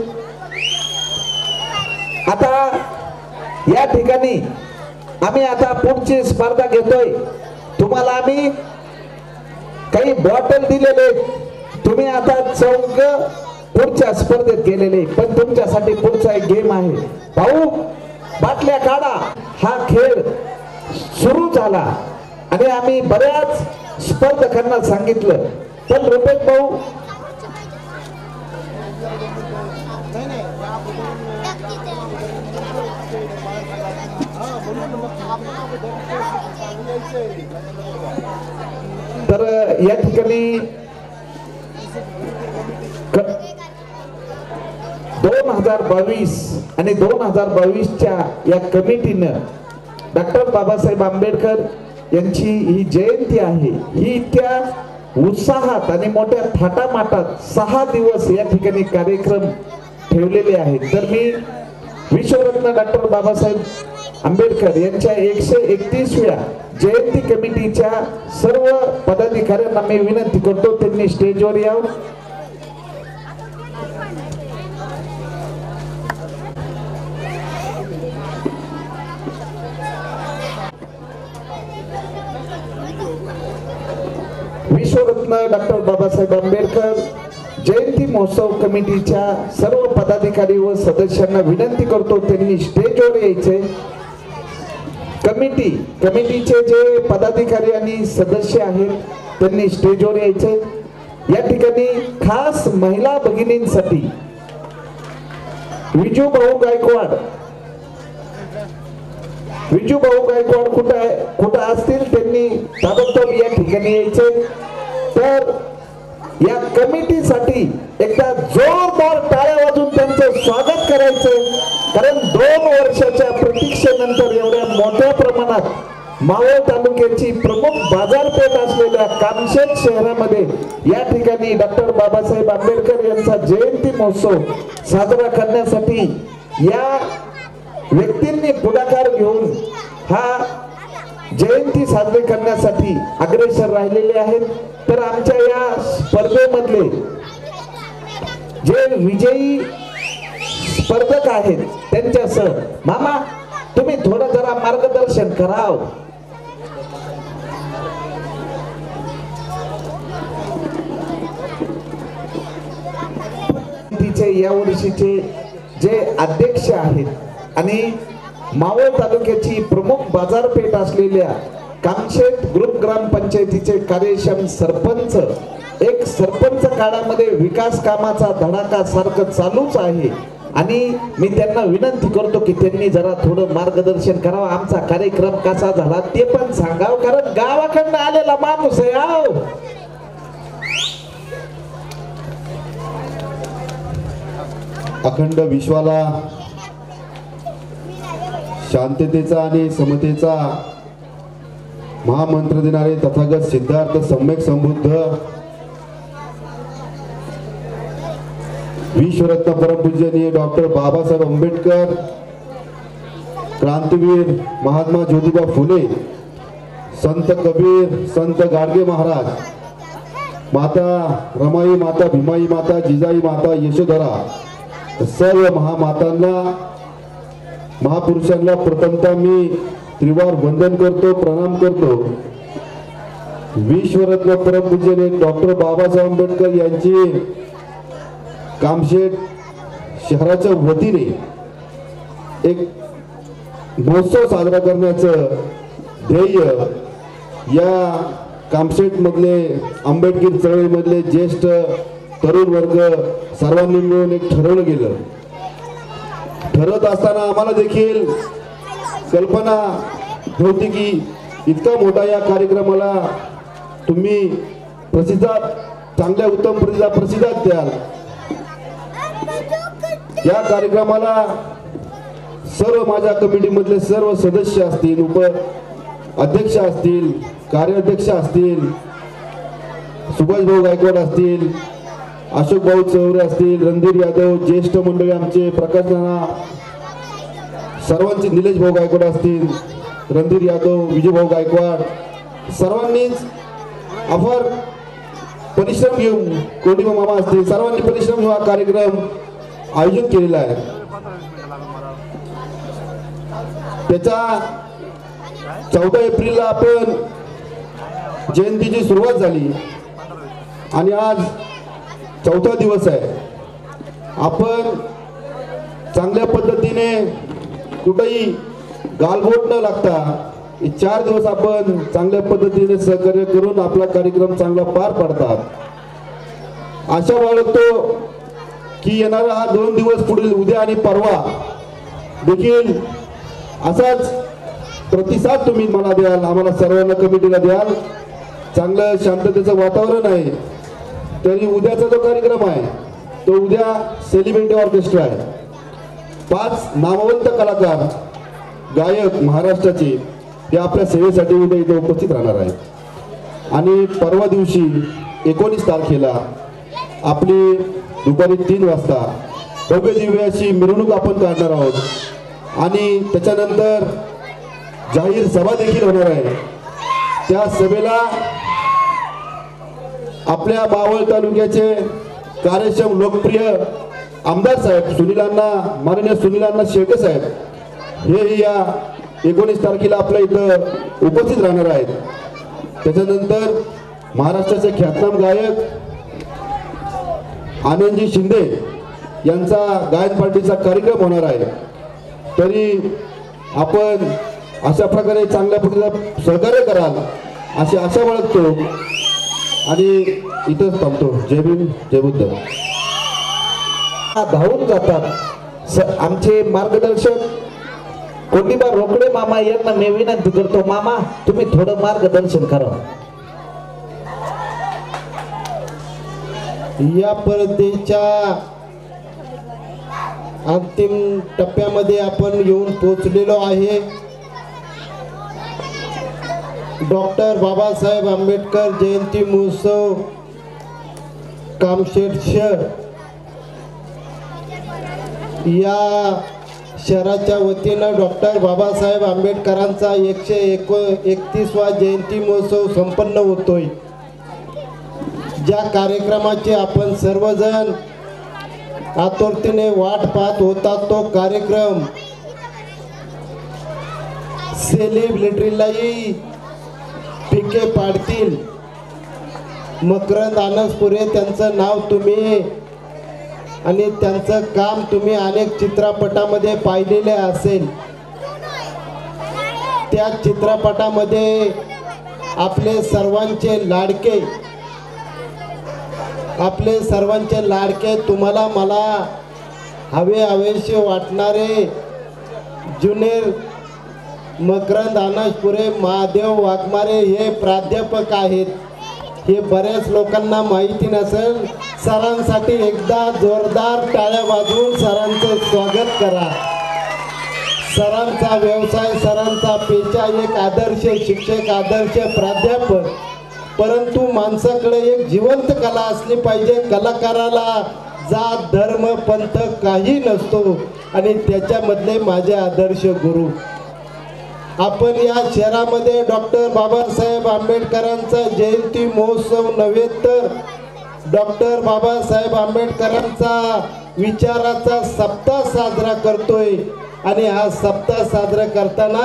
S1: आता या ठिकाणी आम्ही आता पुढची स्पर्धा घेतोय. तुम्हाला आम्ही काही बॉटल दिलेले, तुम्ही आता चौघ पुढच्या स्पर्धेत गेलेले. पण तुमच्यासाठी पुढचा एक गेम आहे. भाऊ बाटल्या काढा. हा खेळ सुरू झाला आणि आम्ही बऱ्याच स्पर्धकांना सांगितलं. पण रुपेश भाऊ तर या ठिकाणी दोन हजार बावीस आणि दोन हजार बावीसच्या या कमिटीनं डॉक्टर बाबासाहेब आंबेडकर यांची ही जयंती आहे. ही इतक्या उत्साहात आणि मोठ्या थाटामाटात सहा दिवस या ठिकाणी कार्यक्रम ठेवलेले आहेत. तर मी विश्वरत्न डॉक्टर बाबासाहेब आंबेडकर यांच्या एकशे एकतीसव्या जयंती कमिटीच्या सर्व पदाधिकाऱ्यांना मी विनंती करतो त्यांनी स्टेजवर यावं. विश्वरत्न डॉक्टर बाबासाहेब आंबेडकर जयंती महोत्सव कमिटीच्या सर्व पदाधिकारी व सदस्यांना विनंती करतो त्यांनी स्टेजवर यायचे. कमिटी कमिटीचे जे पदाधिकारी आणि सदस्य आहेत त्यांनी स्टेजवर यायचे. या ठिकाणी खास महिला भगिनींसाठी विजू भाऊ गायकवाड विजू भाऊ गायकवाड कुठं कुठं असतील त्यांनी ताबडतोब या ठिकाणी यायचे. तर या कमिटीसाठी एकदा जोरदार टाळ्या वाजून त्यांचं स्वागत करायचं. कारण दोन वर्षाच्या प्रतीक्षेनंतर एवढ्या मोठ्या प्रमाणात मावळ तालुक्याची प्रमुख बाजारपेठ असलेल्या कामशेत शहरामध्ये या ठिकाणी डॉक्टर बाबासाहेब आंबेडकर यांचा जयंती महोत्सव साजरा करण्यासाठी या व्यक्तींनी पुढाकार घेऊन हा जयंती साजरी करण्यासाठी अग्रेसर राहिलेले आहेत. तर आमच्या या स्पर्धेमधले जे विजयी स्पर्धक आहेत त्यांच्यासह मामा तुम्ही थोडं जरा मार्गदर्शन कराव. तिचे या वर्षीचे जे अध्यक्ष आहेत आणि मावळ तालुक्याची प्रमुख बाजारपेठ असलेल्या कामशेत ग्रुप ग्रामपंचायतीचे कार्यक्षम सरपंच एक सरपंच काळामध्ये विकास कामाचा धडाका सारखं चालूच आहे आणि मी त्यांना विनंती करतो की त्यांनी जरा थोडं मार्गदर्शन करावं. आमचा कार्यक्रम कसा झाला ते पण सांगावं कारण गावाकडनं आलेला माणूस आहे. आव
S13: अखंड विश्वाला शांततेचा आणि समतेचा महामंत्र देणारे तथागत सिद्धार्थ सम्यक संबुद्ध विश्वरत्न परमपूजनीय डॉक्टर बाबासाहेब आंबेडकर, क्रांतीवीर महात्मा ज्योतिबा फुले, संत कबीर, संत गाडगे महाराज, माता रमाई, माता भीमाई, माता जिजाई, माता यशोधरा, सर्व महामातांना महापुरुषांना प्रथमतः मी त्रिवार वंदन करतो, प्रणाम करतो. विश्वरत्न परमपूजनीय डॉक्टर बाबासाहेब आंबेडकर यांची कामशेत शहराच्या वतीने एक महोत्सव साजरा करण्याचं ध्येय या कामशेत मधले आंबेडकर चळवळीमधले ज्येष्ठ तरुण वर्ग सर्वांनी मिळून एक ठरवलं गेलं. ठरवत असताना आम्हाला देखील कल्पना होती की इतका मोठा या कार्यक्रमाला तुम्ही प्रतिसाद चांगल्या उत्तम प्रतिसाद प्रतिसाद द्याल. या कार्यक्रमाला सर्व माझ्या कमिटीमधले सर्व सदस्य असतील, उप अध्यक्ष असतील, कार्याध्यक्ष असतील, सुभाष भाऊ गायकवाड असतील, अशोक भाऊ चौरे असतील, रणधीर यादव, ज्येष्ठ मंडळी आमचे प्रकाश नाना, सर्वांचे निलेश भाऊ गायकवाड असतील, रणधीर यादव, विजय भाऊ गायकवाड, सर्वांनीच अफार परिश्रम घेऊन, कोटिबा मामा असतील, सर्वांनी परिश्रम घेऊन हा कार्यक्रम आयोजित केलेला आहे. त्याच्या चौदा एप्रिलला आपण जयंतीची सुरुवात झाली आणि आज चौथा दिवस आहे. आपण चांगल्या पद्धतीने कुठेही गालबोट न लागता चार दिवस आपण चांगल्या पद्धतीने सहकार्य करून आपला कार्यक्रम चांगला पार पाडतात. आशा बाळगतो की येणारा हा दोन दिवस पुढील उद्या आणि परवा देखील असाच प्रतिसाद तुम्ही मला द्याल, आम्हाला सर्वांना कमिटीला द्याल. चांगलं शांततेचं वातावरण आहे. तरी उद्याचा जो कार्यक्रम आहे तो उद्या सेलिब्रिटी ऑर्केस्ट्रा आहे. पाच नामवंत कलाकार गायक महाराष्ट्राचे ते आपल्या सेवेसाठी उद्या इथे उपस्थित राहणार आहेत. आणि परवा दिवशी एकोणीस तारखेला आपली दुपारी तीन वाजता भव्य दिव्य अशी मिरवणूक आपण काढणार आहोत आणि त्याच्यानंतर जाहीर सभा देखील होणार आहे. त्या सभेला आपल्या मावळ तालुक्याचे कार्यक्षम लोकप्रिय आमदार साहेब सुनीलांना माननीय सुनीलांना शेळके साहेब हे या एकोणीस तारखेला आपल्या इथं उपस्थित राहणार आहेत. त्याच्यानंतर महाराष्ट्राचे ख्यातनाम गायक आनंदजी शिंदे यांचा गायन पार्टीचा कार्यक्रम होणार आहे. तरी आपण अशा प्रकारे चांगल्या प्रकारे सहकार्य कराल अशी आशा बाळगतो आणि इथंच थांबतो. जय भीम जय बुद्ध.
S1: धावून जातात आमचे मार्गदर्शक कोंडीबा रोकडे मामा यांना मी विनंती करतो, मामा तुम्ही थोडं मार्गदर्शन करा.
S14: या स्पर्धेच्या अंतिम टप्प्यामध्ये आपण येऊन पोहोचलेलो आहे. डॉक्टर बाबासाहेब आंबेडकर जयंती महोत्सव कामशेत शहर या शहराच्या वतीनं डॉक्टर बाबासाहेब आंबेडकरांचा एकशे एको एकतीसवा जयंती महोत्सव संपन्न होतोय. ज्या कार्यक्रमाचे आपण सर्वजण आतुरतेने वाट पाहत होता तो कार्यक्रम सेलिब्रिटीलाही पिके पाडतील. मकरंद अनसपुरे त्यांचं नाव तुम्ही आणि त्यांचं काम तुम्ही अनेक चित्रपटामध्ये पाहिलेले असेल. त्या चित्रपटामध्ये आपले सर्वांचे लाडके आपले सर्वांचे लाडके तुम्हाला मला हवे हवेसे वाटणारे जुनेर मकरंद अनसपुरे महादेव वाघमारे हे प्राध्यापक आहेत. हे बऱ्याच लोकांना माहिती नसेल. सरांसाठी एकदा जोरदार टाळ्या वाजवून सरांचं स्वागत करा. सरांचा व्यवसाय सरांचा पेशा एक आदर्श शिक्षक आदर्श प्राध्यापक. परंतु माणसाकडे एक जिवंत कला असली पाहिजे. कलाकाराला जात धर्म पंथ काही नसतो आणि त्याच्यामधले माझे आदर्श गुरु. आपण या शहरामध्ये डॉक्टर बाबासाहेब आंबेडकरांचा जयंती महोत्सव नव्हे तर डॉक्टर बाबासाहेब आंबेडकरांचा विचाराचा सप्ताह साजरा करतोय. आणि हा सप्ताह साजरा करताना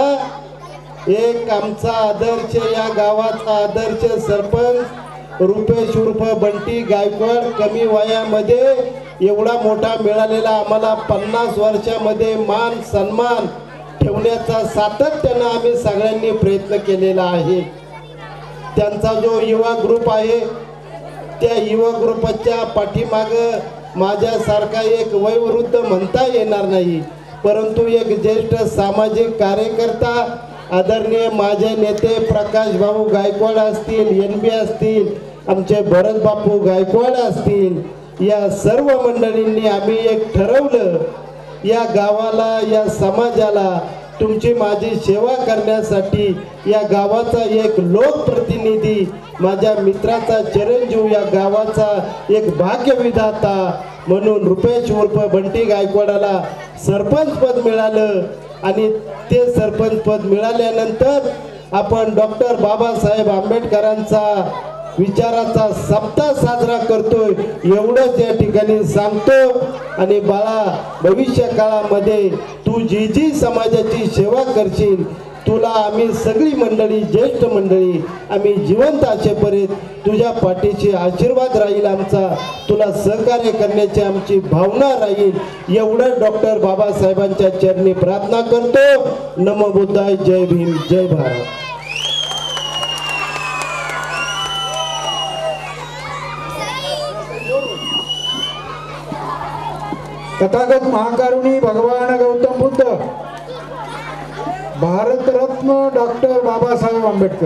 S14: एक आमचा आदर्श या गावाचा आदर्श सरपंच रुपेश उर्फ बंटी गायकवाड कमी वयामध्ये एवढा मोठा मिळालेला आम्हाला पन्नास वर्षामध्ये मान सन्मान ठेवण्याचा सातत्यानं आम्ही सगळ्यांनी प्रयत्न केलेला आहे. त्यांचा जो युवा ग्रुप आहे त्या युवा ग्रुपच्या पाठीमागं माझ्यासारखा एक वयोवृद्ध म्हणता येणार नाही, परंतु एक ज्येष्ठ सामाजिक कार्यकर्ता आदरणीय माझे नेते प्रकाश भाऊ गायकवाड असतील, एन बी असतील, आमचे भरत बापू गायकवाड असतील, या सर्व मंडळींनी आम्ही एक ठरवलं या गावाला या समाजाला तुमची माझी सेवा करण्यासाठी या गावाचा एक लोकप्रतिनिधी माझ्या मित्राचा चिरंजीव या गावाचा एक भाग्यविधाता म्हणून रुपेश उर्फ बंटी गायकवाडाला सरपंच पद मिळालं. आणि ते सरपंच पद मिळाल्यानंतर आपण डॉक्टर बाबासाहेब आंबेडकरांचा विचाराचा सप्ताह साजरा करतोय एवढंच या ठिकाणी सांगतो. आणि बाळा भविष्य काळामध्ये तू जी जी समाजाची सेवा करशील तुला आम्ही सगळी मंडळी ज्येष्ठ मंडळी आम्ही जिवंत असेपर्यंत तुझ्या पाठीशी आशीर्वाद राहील आमचा, तुला सहकार्य करण्याची आमची भावना राहील एवढं डॉक्टर बाबासाहेबांच्या चरणी प्रार्थना करतो. नमो बुद्धाय. जय भीम जय भारत.
S15: तथागत महाकारुणी भगवान गौतम बुद्ध भारतरत्न डॉक्टर बाबासाहेब आंबेडकर.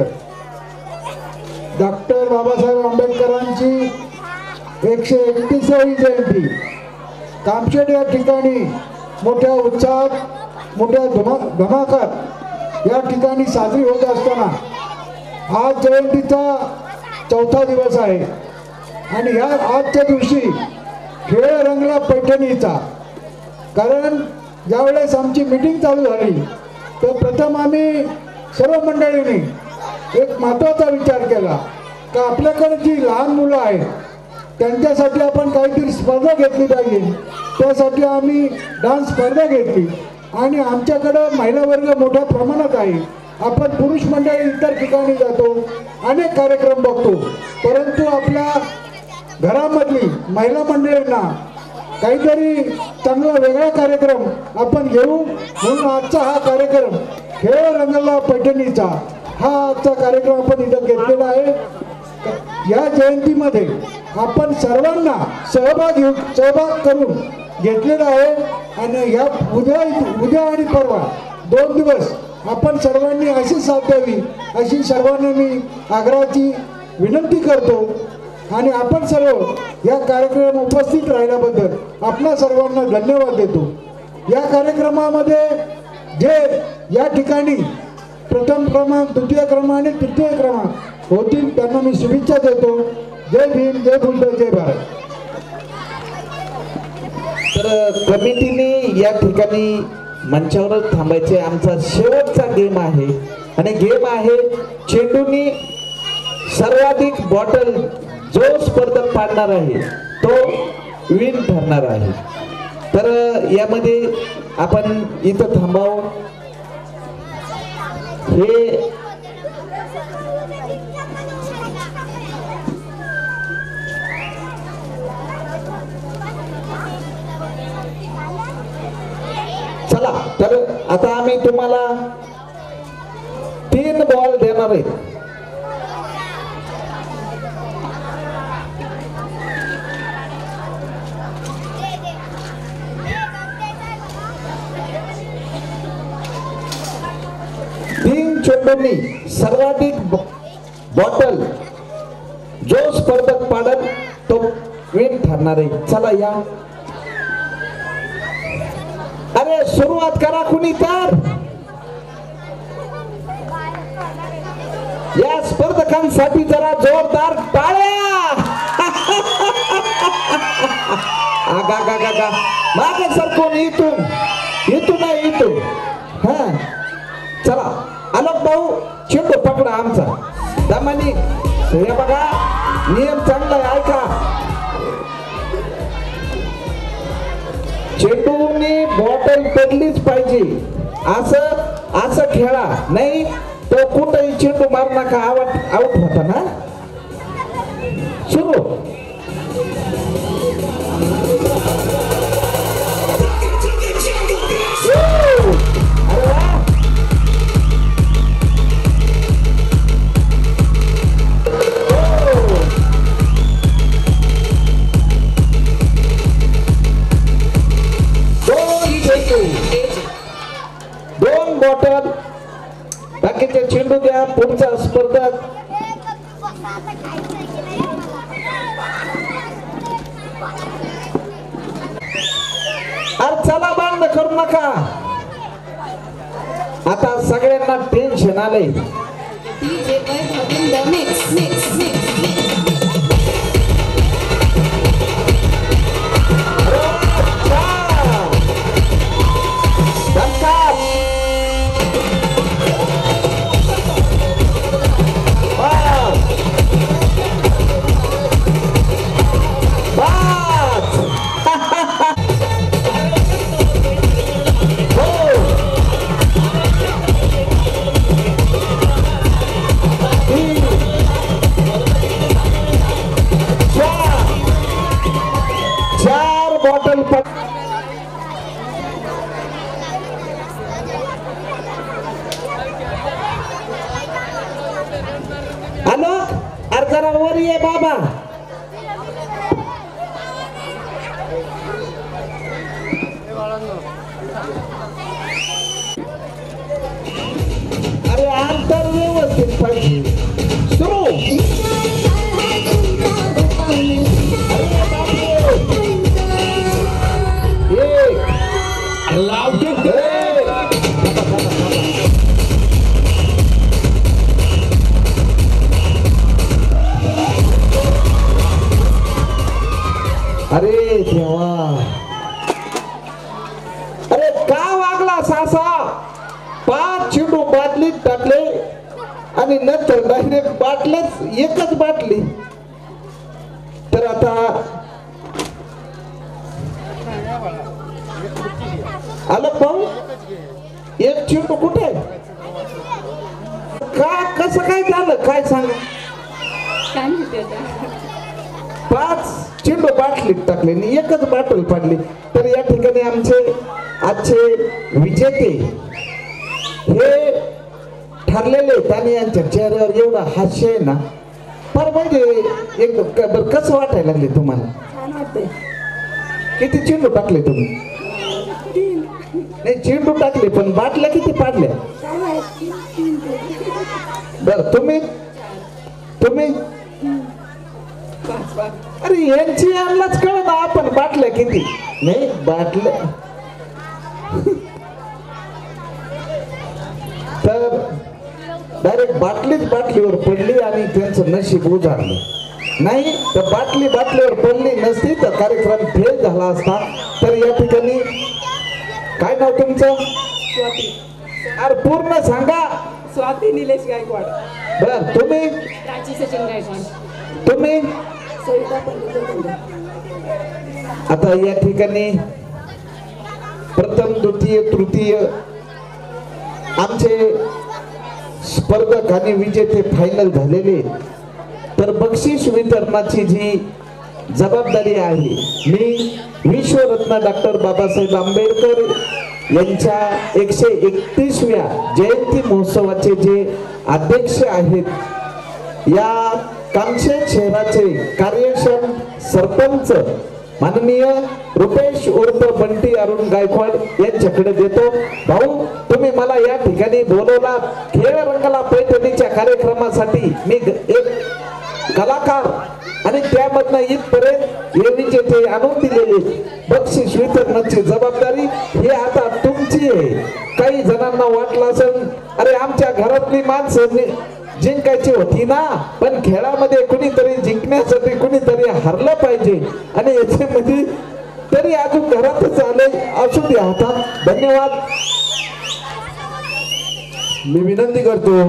S15: डॉक्टर बाबासाहेब आंबेडकरांची एकशे एकतीसावी जयंती कामशेत या ठिकाणी मोठ्या उत्साहात मोठ्या धमा धमाकात या ठिकाणी साजरी होत असताना आज जयंतीचा चौथा दिवस आहे. आणि ह्या आजच्या दिवशी खेळ रंगला पैठणीचा कारण ज्यावेळेस आमची मीटिंग चालू झाली तर प्रथम आम्ही सर्व मंडळींनी एक महत्त्वाचा विचार केला का आपल्याकडे जी लहान मुलं आहेत त्यांच्यासाठी आपण काहीतरी स्पर्धा घेतली पाहिजे. त्यासाठी आम्ही डान्स स्पर्धा घेतली आणि आमच्याकडं महिला वर्ग मोठ्या प्रमाणात आहे. आपण पुरुष मंडळी इतर ठिकाणी जातो, अनेक कार्यक्रम बघतो, परंतु आपल्या घरामधली महिला मंडळींना काहीतरी चांगला वेगळा कार्यक्रम आपण घेऊ म्हणून आजचा हा कार्यक्रम खेळ रंगला पैठणीचा हा आजचा कार्यक्रम आपण इथं घेतलेला आहे. या जयंतीमध्ये आपण सर्वांना सहभाग घेऊ सहभाग करून घेतलेला आहे आणि या उद्या उद्या आणि परवा दोन दिवस आपण सर्वांनी अशी साथ द्यावी अशी सर्वांना मी आग्रहाची विनंती करतो आणि आपण सर्व या कार्यक्रमात उपस्थित राहिल्याबद्दल आपणा सर्वांना धन्यवाद देतो. या कार्यक्रमामध्ये जे या ठिकाणी प्रथम क्रमांक, द्वितीय क्रमांक आणि तृतीय क्रमांक होतील त्यांना मी शुभेच्छा देतो. जय भीम, जय बुलढाणा, जय भारत.
S1: तर कमिटीने या ठिकाणी मंचावर थांबायचे. आमचा शेवटचा गेम आहे आणि गेम आहे चेंडूनी सर्वाधिक बॉटल जो स्पर्धक पाडणार आहे तो विन ठरणार आहे. तर यामध्ये आपण इथं थांबाव. हे चला, तर आता आम्ही तुम्हाला तीन बॉल देणार आहेत. तीन चेंडूंनी सर्वाधिक बॉटल जो स्पर्धक पाडत तो विन ठरणार आहे. चला या. अरे सुरुवात करा कुणी तर. या स्पर्धकांसाठी जरा जोरदार टाळ्या. आगा गा गा गा मागे सरकून इथून इथून नाही इथून. हा चला आलोक भाऊ चेंडू पकडा आमचा दमानी. हे बघा नियम चांगला आहे ऐका. चेंडूने बॉटल पडलीच पाहिजे असं असं खेळा, नाही तो कुठेही चेंडू मारू नका. आउट आउट होता ना. सुरू. दोन बॉटल बाकीचे चेंडू द्या. पुढचा स्पर्धक अरे चला बंद करू नका. आता सगळ्यांना टेन्शन आलंय. हॅलो अर्जरा वर ये बाबा. अरे अंतर व्यवस्थित पाहिजे. सुरू. अरे देवा अरे का वागला सासा? पाच चेंडू बाटलीत टाकले आणि नंतर डायरेक्ट बाटलच एकच बाटली. तर आता आलं भाऊ, एक चेंडू कुठे? का कसं काय झालं काय सांग?
S5: काय माहिती आता.
S1: पाच चेंडू बाटलीत टाकले आणि एकच बाटल पडली. तर या ठिकाणी आमचे आजचे विजेते हे ठरलेले आहेत आणि यांच्या चेहऱ्यावर एवढा हास्य आहे ना, पर म्हणजे एक बरं कसं वाटायला लागले तुम्हाला?
S11: छान वाटतंय.
S1: किती चेंडू टाकले तुम्ही? नाही चेंडू टाकले पण बाटल्या किती पाडल्या?
S11: काय माहिती?
S1: बर तुम्ही तुम्ही अरे यांची यांनाच कळ ना आपण बाटल्या किती. नाही बाटल्या तर डायरेक्ट बाटलीच बाटलीवर पडली आणि त्यांचं नशीब उजाडलं. नाही तर बाटली बाटलीवर पडली नसती तर कार्यक्रम फेल झाला असता. तर या ठिकाणी काय नाव तुमचं?
S2: स्वाती.
S1: अरे पूर्ण सांगा.
S2: स्वाती निलेश गायकवाड.
S1: बर तुम्ही?
S8: प्राची सचिन गायकवाड.
S1: तुम्ही?
S11: सविता पंडित.
S1: आता या ठिकाणी प्रथम द्वितीय तृतीय आमचे स्पर्धक आणि विजेते फायनल झालेले. तर बक्षीस वितरणाची जी जबाबदारी आहे मी विश्वरत्न डॉक्टर बाबासाहेब आंबेडकर यांच्या एकशे एकतीसव्या जयंती महोत्सवाचे जे अध्यक्ष आहेत, या कामशेत शहराचे कार्यक्षम सरपंच माननीय रुपेश उर्फ बंटी अरुण गायकवाड यांच्याकडे देतो. भाऊ तुम्ही मला या ठिकाणी बोलवला खेळ रंगला पैठणीच्या कार्यक्रमासाठी. मी एक कलाकार आणि त्यामधनं इथपर्यंत हे विजेते आणून दिलेले बक्षीस वितरणाची जबाबदारी ही आता तुमची आहे. काही जणांना वाटलं असेल अरे आमच्या घरातली माणसं जिंकायची होती ना, पण खेळामध्ये कुणीतरी जिंकण्यासाठी कुणीतरी हरलं पाहिजे आणि याच्यामध्ये तरी अजून घरातच आले. असू द्या आता. धन्यवाद.
S13: मी विनंती करतो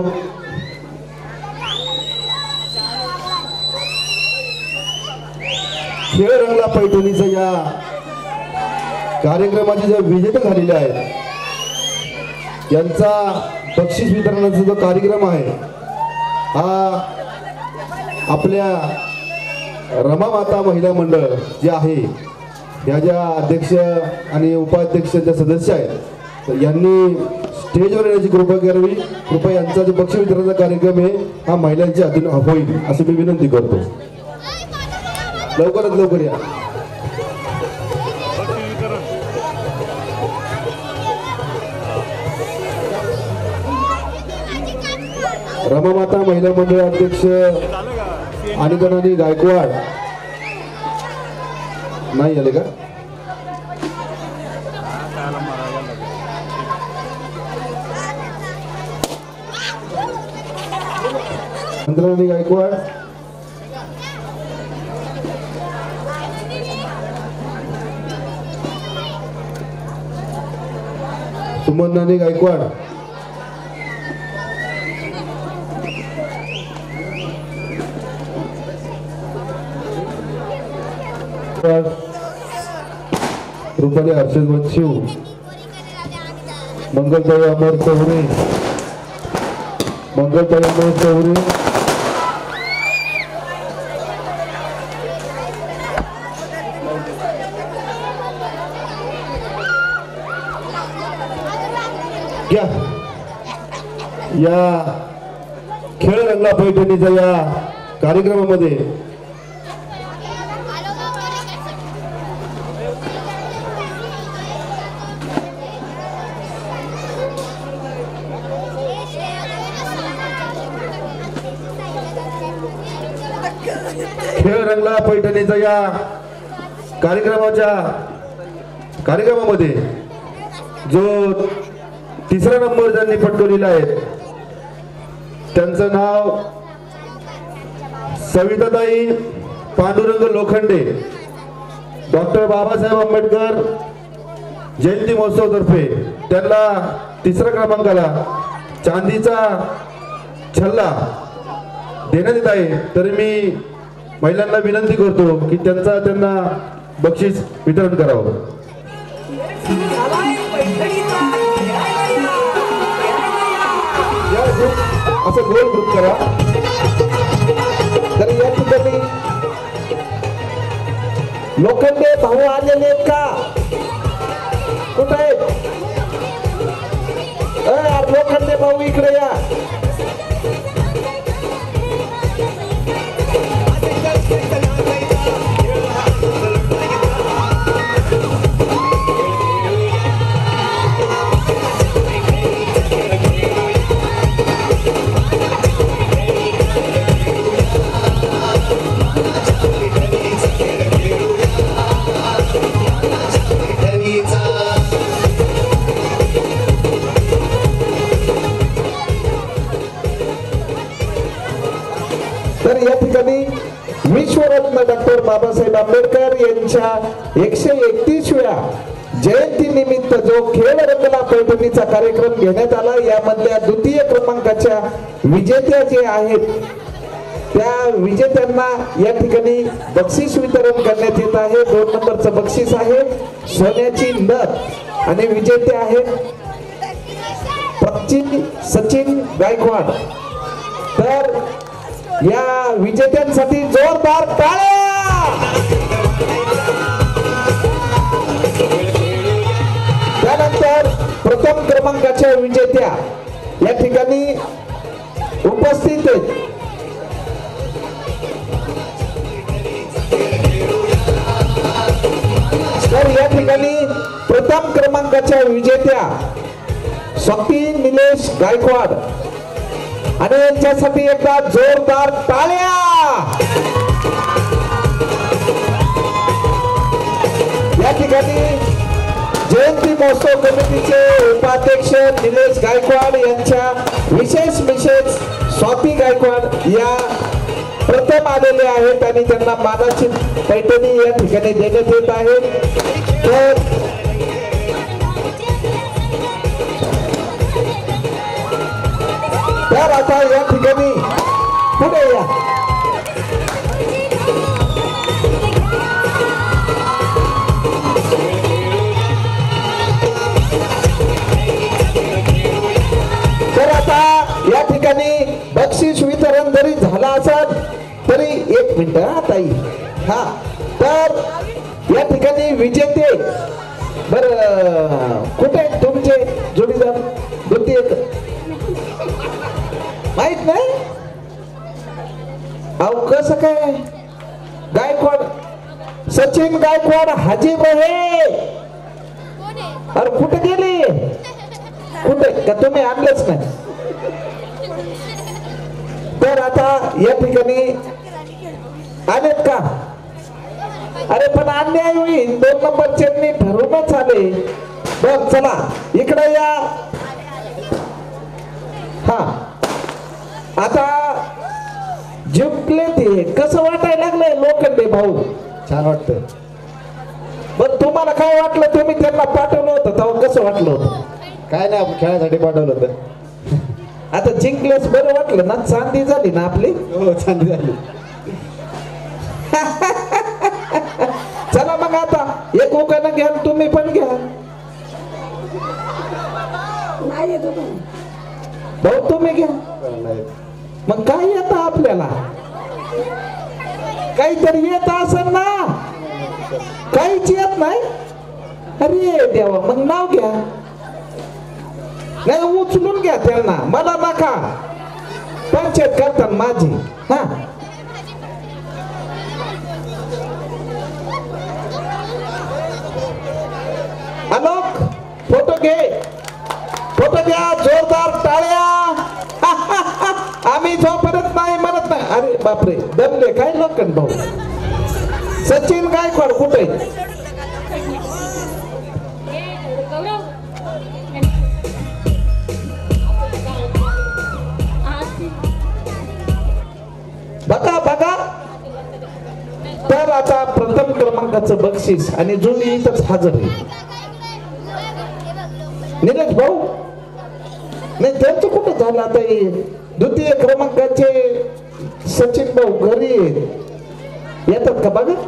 S13: खेळ रंगला पैठणीचा या कार्यक्रमाचे जे विजेते झालेले आहेत यांचा बक्षीस वितरणाचा जो कार्यक्रम आहे हा आपल्या रमा माता महिला मंडळ जे आहे या ज्या अध्यक्ष आणि उपाध्यक्ष ज्या सदस्य आहेत तर यांनी स्टेजवर येण्याची कृपा करावी. कृपया यांचा जो बक्षीस वितरणाचा कार्यक्रम आहे हा महिलांच्या हातून होईल अशी मी विनंती करतो. लवकरात लवकर या. रमामाता महिला मंडळ अध्यक्ष अनिता गायकवाड नाही आले का? चंद्रानी गायकवाड, सुमन नानी गायकवाड, रुपाली हर्षद वंशिव, मंगलताई अमर चौरे, मंगलताई अमर चौरे, या या खेळ रंगला पैठणीच्या या कार्यक्रमामध्ये खेळ रंगला पैठणीचा या कार्यक्रमाच्या कार्यक्रमामध्ये जो तिसरा नंबर ज्यांनी पटकवलेला आहे त्यांचं नाव सविताताई पांडुरंग लोखंडे. डॉक्टर बाबासाहेब आंबेडकर जयंती महोत्सव तर्फे त्यांना तिसऱ्या क्रमांकाला चांदीचा छल्ला देण्यात येत आहे. तरी मी महिलांना विनंती करतो की त्यांचा त्यांना बक्षीस वितरण करावं. असं गोल ग्रुप करा.
S1: तर या ठिकाणी लोखंडे भाऊ आलेले आहेत का? कुठे आहेत? लोखंडे भाऊ इकडे या. तर या ठिकाणी विश्वरत्न डॉक्टर बाबासाहेब आंबेडकर यांच्या एकशे एकतीसव्या जयंती निमित्त जो खेळ रंगला पैठणीचा कार्यक्रम घेण्यात आला, यामधल्या द्वितीय क्रमांकाच्या विजेत्या जे आहेत त्या विजेत्यांना या ठिकाणी बक्षीस वितरण करण्यात येत आहे. दोन नंबरचं बक्षीस आहे सोन्याची नथ आणि विजेते आहेत पक्षी सचिन गायकवाड. तर या विजेत्यांसाठी जोरदार टाळ्या. त्यानंतर प्रथम क्रमांकाच्या विजेत्या या ठिकाणी उपस्थित आहेत. तर या ठिकाणी प्रथम क्रमांकाच्या विजेत्या स्वाती निलेश गायकवाड आणि यांच्यासाठी एकदा जोरदार टाळ्या. या ठिकाणी जयंती महोत्सव कमिटीचे उपाध्यक्ष निलेश गायकवाड यांच्या विशेष मिसेस स्वाती गायकवाड या प्रथम आलेले आहेत आणि त्यांना मानाची पैठणी या ठिकाणी देण्यात येत आहे. तर तर आता या ठिकाणी पुढे या. तर आता या ठिकाणी बक्षीस वितरण जरी झालं असेल तरी एक मिनिट हा ताई. हा तर या ठिकाणी विजेते बर कुठे तुमचे जोडीदार द्वितीय माहित नाही? अहो कसं काय गायकवाड सचिन गायकवाड हाजी बहे. अरे कुठे गेले? कुठे का तुम्ही आणलंच नाही? तर आता या ठिकाणी आलेत का? अरे पण अन्याय होईल. दोन नंबरचे ठरवूनच आले. बर चला इकडे या. हा आता जिंकले ते कसं वाटायला लागलंय लोखंडे भाऊ?
S14: छान वाटतं.
S1: बर तुम्हाला काय वाटलं? तुम्ही त्यांना पाठवलं होतं तेव्हा कसं वाटलं होतं?
S14: काय नाही, आपण खेळासाठी पाठवलं होतं.
S1: आता जिंकल्यास बरं वाटलं ना? चांदी झाली ना आपली?
S14: हो चांदी झाली.
S1: चला मग आता एक उकाना घ्या तुम्ही पण घ्या.
S11: नाही येतो
S1: भाऊ तुम्ही घ्या. मग काय येतं आपल्याला? काहीतरी येत असेल ना? काहीच येत नाही. अरे देवा, मग नाव घ्या. नाही उचलून घ्या त्यांना, मला नका. पंचायत करतात माझी. हा अलोक फोटो घे. फोटो घ्या. जोरदार टाळ्या. आम्ही जोपर्यंत नाही म्हणत नाही. अरे बापरे दमले काय लोखंड भाऊ. सचिन गायकवाड कुठे? बघा बघा. तर आता प्रथम क्रमांकाचं बक्षीस आणि जुनी इथंच हजर आहे. निलेश भाऊ नाही त्यांचं कुठं झालं आता हे द्वितीय क्रमांकाचे सचिन भाऊ घरी येतात का बघा